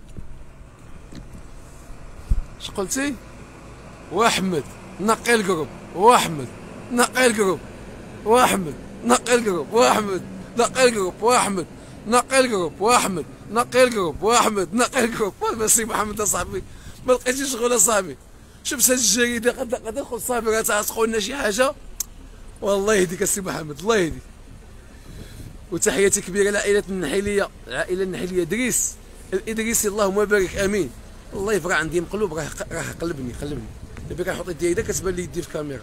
اش قلتي؟ واحمد نقي الجروب واحمد نقي الجروب واحمد نقي الجروب واحمد نقي الجروب واحمد نقي الجروب واحمد نقي الجروب واحمد نقي الجروب ميرسي محمد اصاحبي ما لقيتيش شغل اصاحبي. شوف هاد الجريده قد ندخل صافي راه تعتقوا لنا شي حاجه والله يهديك السي محمد الله يهدي. وتحياتي كبيره لعائله النحيليه العائله النحيليه ادريس الادريسي اللهم بارك امين. الله يبقى عندي مقلوب راه قلبني دابا كنحط يدي هيدا كتبان لي يدي في الكاميرا.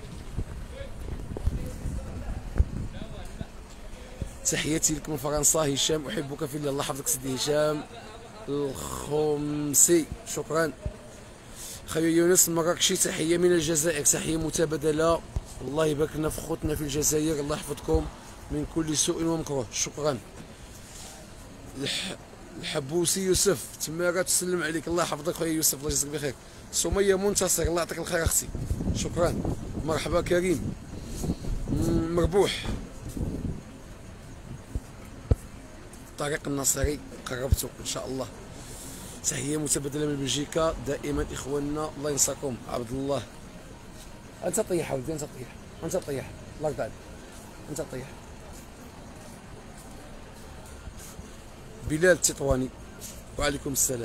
تحياتي لك من فرنسا هشام احبك في الله. الله يحفظك سيدي هشام الخمسي شكرا. خويا يونس المراكشي تحيه من الجزائر تحيه متبادله. الله يبارك لنا في خوتنا في الجزائر الله يحفظكم من كل سوء ومكروه شكرا. الحبوسي يوسف تمارا تسلم عليك الله يحفظك خويا يوسف الله يجزاك بخير. سميه منتصر الله يعطيك الخير اختي شكرا. مرحبا كريم مربوح. طريق النصري قربتوا ان شاء الله. تحيه متبادله من بلجيكا دائما اخواننا الله ينصركم. عبد الله انت طيح ولدي انت طيح الله يرضى عليك انت طيح. بلال التطواني وعليكم السلام.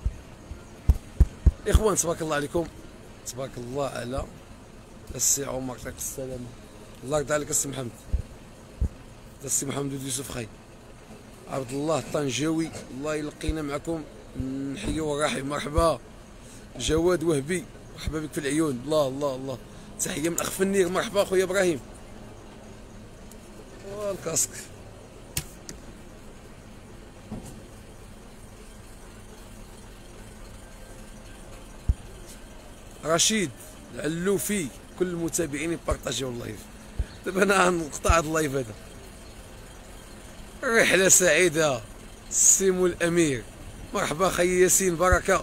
اخوان تبارك الله عليكم تبارك الله على السي عمر يعطيك السلامه الله يرضى عليك السي محمد. السي محمد يوسف خاي عبد الله الطنجاوي الله يلقينا معكم نحيو ورحب مرحبا. جواد وهبي مرحبا بك في العيون الله تحيه من اخ فنير مرحبا خويا ابراهيم. والكاسك رشيد العلوفي كل المتابعين يبارطاجيو اللايف. دابا انا غنقطع هذا اللايف هذا. رحله سعيده السيمو الامير. مرحبا خي ياسين بركه.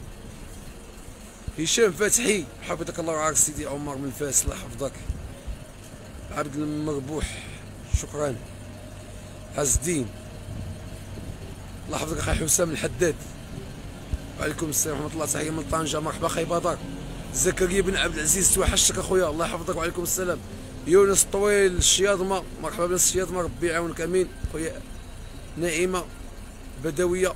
هشام فتحي حفظك الله ويعافيك سيدي عمر من فاس الله يحفظك. عبد المربوح شكرا. عز الدين الله يحفظك اخي حسام الحداد. وعليكم السلام ورحمه الله. تحيه من طنجه. مرحبا خي بدر. زكريا بن عبد العزيز توحشتك اخويا الله يحفظك. وعليكم السلام. يونس طويل الشياضمه. مرحبا بن الشياضمه ربي يعاونك امين خويا. نعيمه بدويه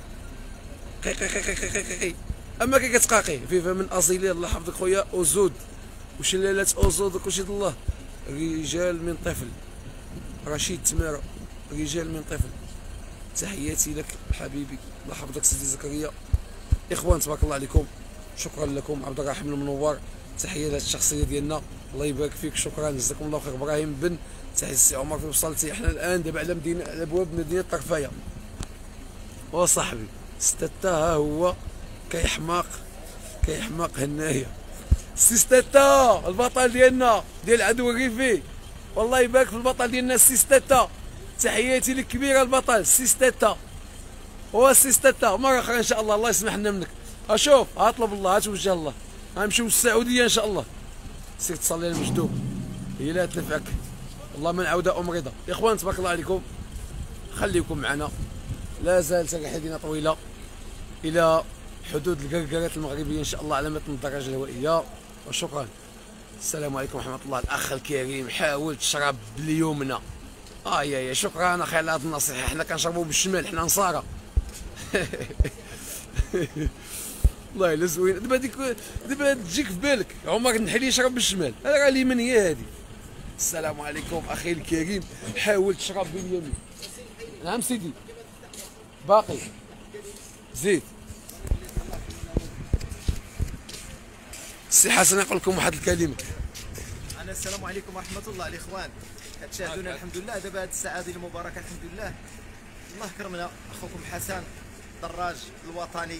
قي اما كي كتقاقي فيفا من اصيليه الله يحفظك خويا. اوزود وشلالات اوزود وكلشي الله. رجال من طفل. رشيد تماره رجال من طفل. تحياتي لك حبيبي الله يحفظك سيدي زكريا. اخوان تبارك الله عليكم شكرا لكم. عبد الرحيم المنور تحيه لهذه الشخصيه ديالنا الله يبارك فيك شكرا جزاكم الله خير. ابراهيم بن تحيه السي عمر في وصلتي. احنا الان دابا على مدينه على ابواب مدينه طرفايه. وصاحبي ستتا ها هو كيحماق هنايا. سي ستتا البطل ديالنا ديال العدو الريفي والله يبارك في البطل ديالنا السي ستتا. تحياتي لك كبيره البطل السي ستتا. هو السي ستتا مره اخرى ان شاء الله الله يسمح لنا منك. اشوف اطلب الله توجه الله غنمشيو للسعوديه ان شاء الله. سير تصلي المجدوب هي لا تنفعك والله من عوده مريضه. يا اخوان تبارك الله عليكم خليكم معنا لا زالت الرحله ديالنا طويله الى حدود القرقرات المغربيه ان شاء الله على متن الدراجه الهوائيه. وشكرا السلام عليكم ورحمه الله. الاخ الكريم حاول تشرب باليمنى. يا شكرا اخي على هذه النصيحه. حنا كنشربوا بالشمال حنا نصارى. والله الا زوين. دابا تجيك في بالك عمر النحيلي يشرب بالشمال راه اليمنيه هذه. السلام عليكم اخي الكريم حاول تشرب باليمين. نعم سيدي باقي زيد. السي حسن يقول لكم واحد الكلمه. السلام عليكم ورحمه الله الاخوان. كتشاهدونا الحمد لله دابا هذه الساعه هذه المباركه الحمد لله. الله كرمنا اخوكم حسن دراج الوطني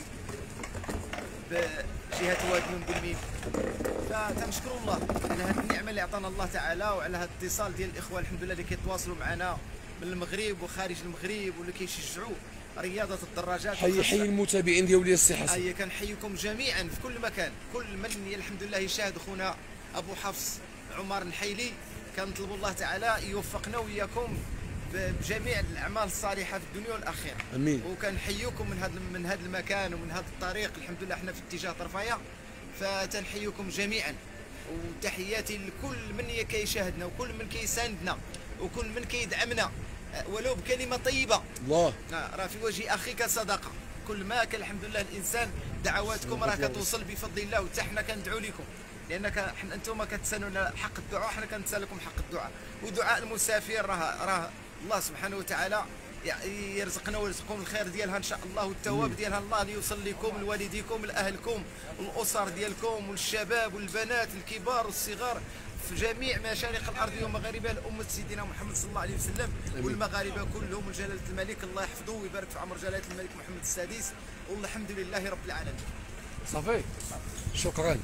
بجهه وادي بن. فتنشكروا الله على هذه النعمه اللي عطانا الله تعالى وعلى هذا الاتصال ديال الاخوان الحمد لله اللي كيتواصلوا معنا من المغرب وخارج المغرب واللي كيشجعوا رياضه الدراجات. حي المتابعين ديالي السي حسن. كنحييكم جميعا في كل مكان كل من الحمد لله يشاهد خونا ابو حفص عمر النحيلي. كنطلبوا الله تعالى يوفقنا وياكم بجميع الاعمال الصالحه في الدنيا والاخره. امين. وكنحييكم من هذا المكان ومن هذا الطريق الحمد لله احنا في اتجاه طرفايه. فتنحييكم جميعا وتحياتي لكل من كيشاهدنا وكل من كيساندنا وكل من كيدعمنا ولو بكلمه طيبه. الله راه في وجه اخيك صدقه. كل ما كان الحمد لله الانسان دعواتكم راه كتوصل بفضل الله وحتى حنا كندعوا لكم لانك انتم كتسالونا حق الدعاء حنا كنتسال لكم حق الدعاء. ودعاء المسافر راه الله سبحانه وتعالى يرزقنا ويرزقكم الخير ديالها ان شاء الله والثواب ديالها الله ليوصل لكم لوالديكم لاهلكم والاسر ديالكم والشباب والبنات الكبار والصغار في جميع مشارق الارض ومغاربها لامه سيدنا محمد صلى الله عليه وسلم. والمغاربه كلهم وجلاله الملك الله يحفظه ويبارك في عمر جلاله الملك محمد السادس والحمد لله رب العالمين. صافي شكرا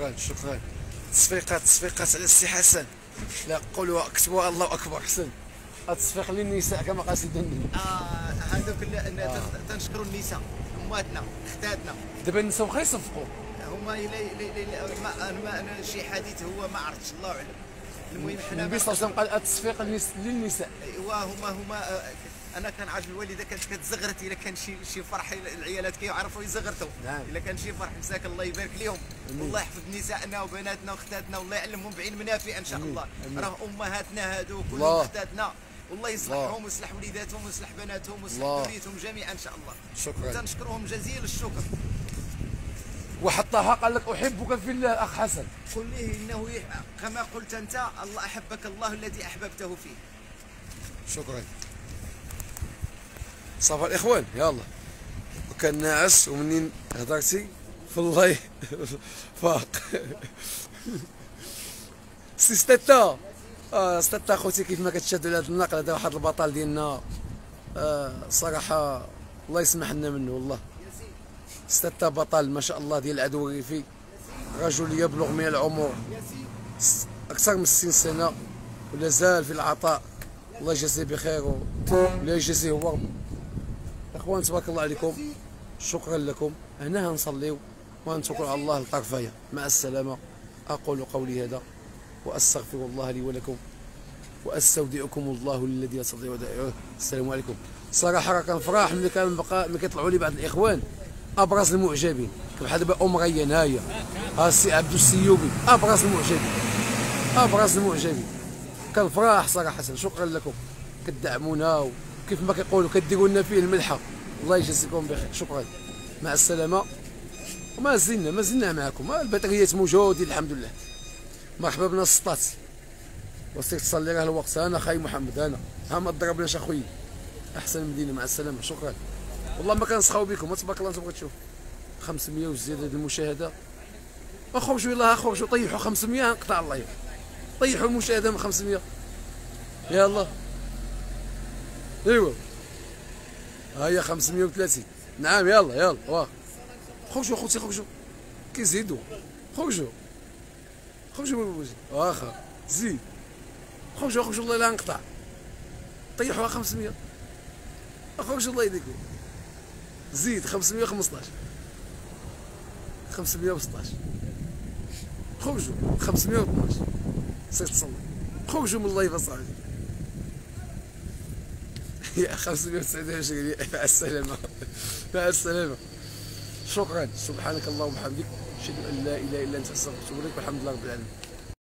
تصفيقات على السي حسن. لا قولوا اكتبوا الله اكبر حسن. التصفيق للنساء كما قال سيدنا النبي. هذوك تنشكروا النساء اماتنا اختاتنا. دابا النساء واخا يصفقوا هما انا شي حديث هو ما عرفتش الله اعلم. المهم حنا النبي صلى الله عليه وسلم قال التصفيق للنساء. ايوا هما انا كنعرف الوالده كانت كتزغرت الا كان شي فرح العيالات كيعرفوا يزغرتوا. نعم. الا كان شي فرح مساك الله يبارك لهم والله يحفظ نسائنا وبناتنا واختاتنا والله يعلمهم بعلم نافع ان شاء الله. راه امهاتنا هادو كلهم اختاتنا والله يصلحهم ويصلح وليداتهم ويصلح بناتهم ويصلح ذريتهم جميعا ان شاء الله. شكرا تنشكرهم جزيل الشكر. وحطها قال لك احبك في الله اخ حسن. قل له انه كما قلت انت الله احبك الله الذي احببته فيه. شكرا. صافي الاخوان يلا وكان ناعس ومنين هضرتي في الله فاق. سي ستة ستة خوتي كيف ما كتشاهدوا على هذا النقل هذا واحد البطل ديالنا صراحه الله يسمح لنا منه والله. ستة بطل ما شاء الله ديال العدو الريفي رجل يبلغ من العمر اكثر من 60 سنه ولا زال في العطاء، الله يجازيه بخير ولا يجازيه هو ربي. اخوان تبارك الله عليكم، شكرا لكم. هنا غنصليو ونتوكل على الله الطرفايه. مع السلامه. اقول قولي هذا واستغفر الله لي ولكم واستودعكم الله الذي لا تضيع ودائعه. السلام عليكم. صراحه راه كنفرح ملي كيطلعوا لي بعض الاخوان ابرز المعجبين، بحال دابا ام ريان هاهي، ها السي عبد السيوبي، ابرز المعجبين، ابرز المعجبين. كنفرح صراحه. شكرا لكم، كتدعمونا وكيف ما كيقولوا كديروا لنا فيه الملحه. الله يجزيكم بخير. شكرا. مع السلامه. وما زلنا معكم. البطاريات موجودين الحمد لله. مرحبا بنا السطات. وصيت تصلي راه الوقت. انا خاي محمد، انا ها ما ضربناش اخويا. احسن المدينه. مع السلامه. شكرا. والله ما كنسخاو بكم. تبارك الله. تبغى تشوف 500 وزياده المشاهده. اخرجوا يلاه اخرجوا طيحوا 500 قطع الله. طيحوا المشاهده من 500. يلا ايوا ها هي 530. نعم يلا واه خرجوا خوتي خرجوا. كيزيدوا. خرجوا بوجي واخا زيد. خرجوا الله لا نقطع. طيحوها 500. خرجوا الله يديكم. زيد 515. 516. خرجوا 512. سير تصلي. خرجوا من اللايف اصاحبي. يا 529. مع السلامة. مع السلامة. شكرا. سبحانك اللهم وبحمدك، اشهد ان لا اله الا انت، استغفرك والحمد لله رب العالمين.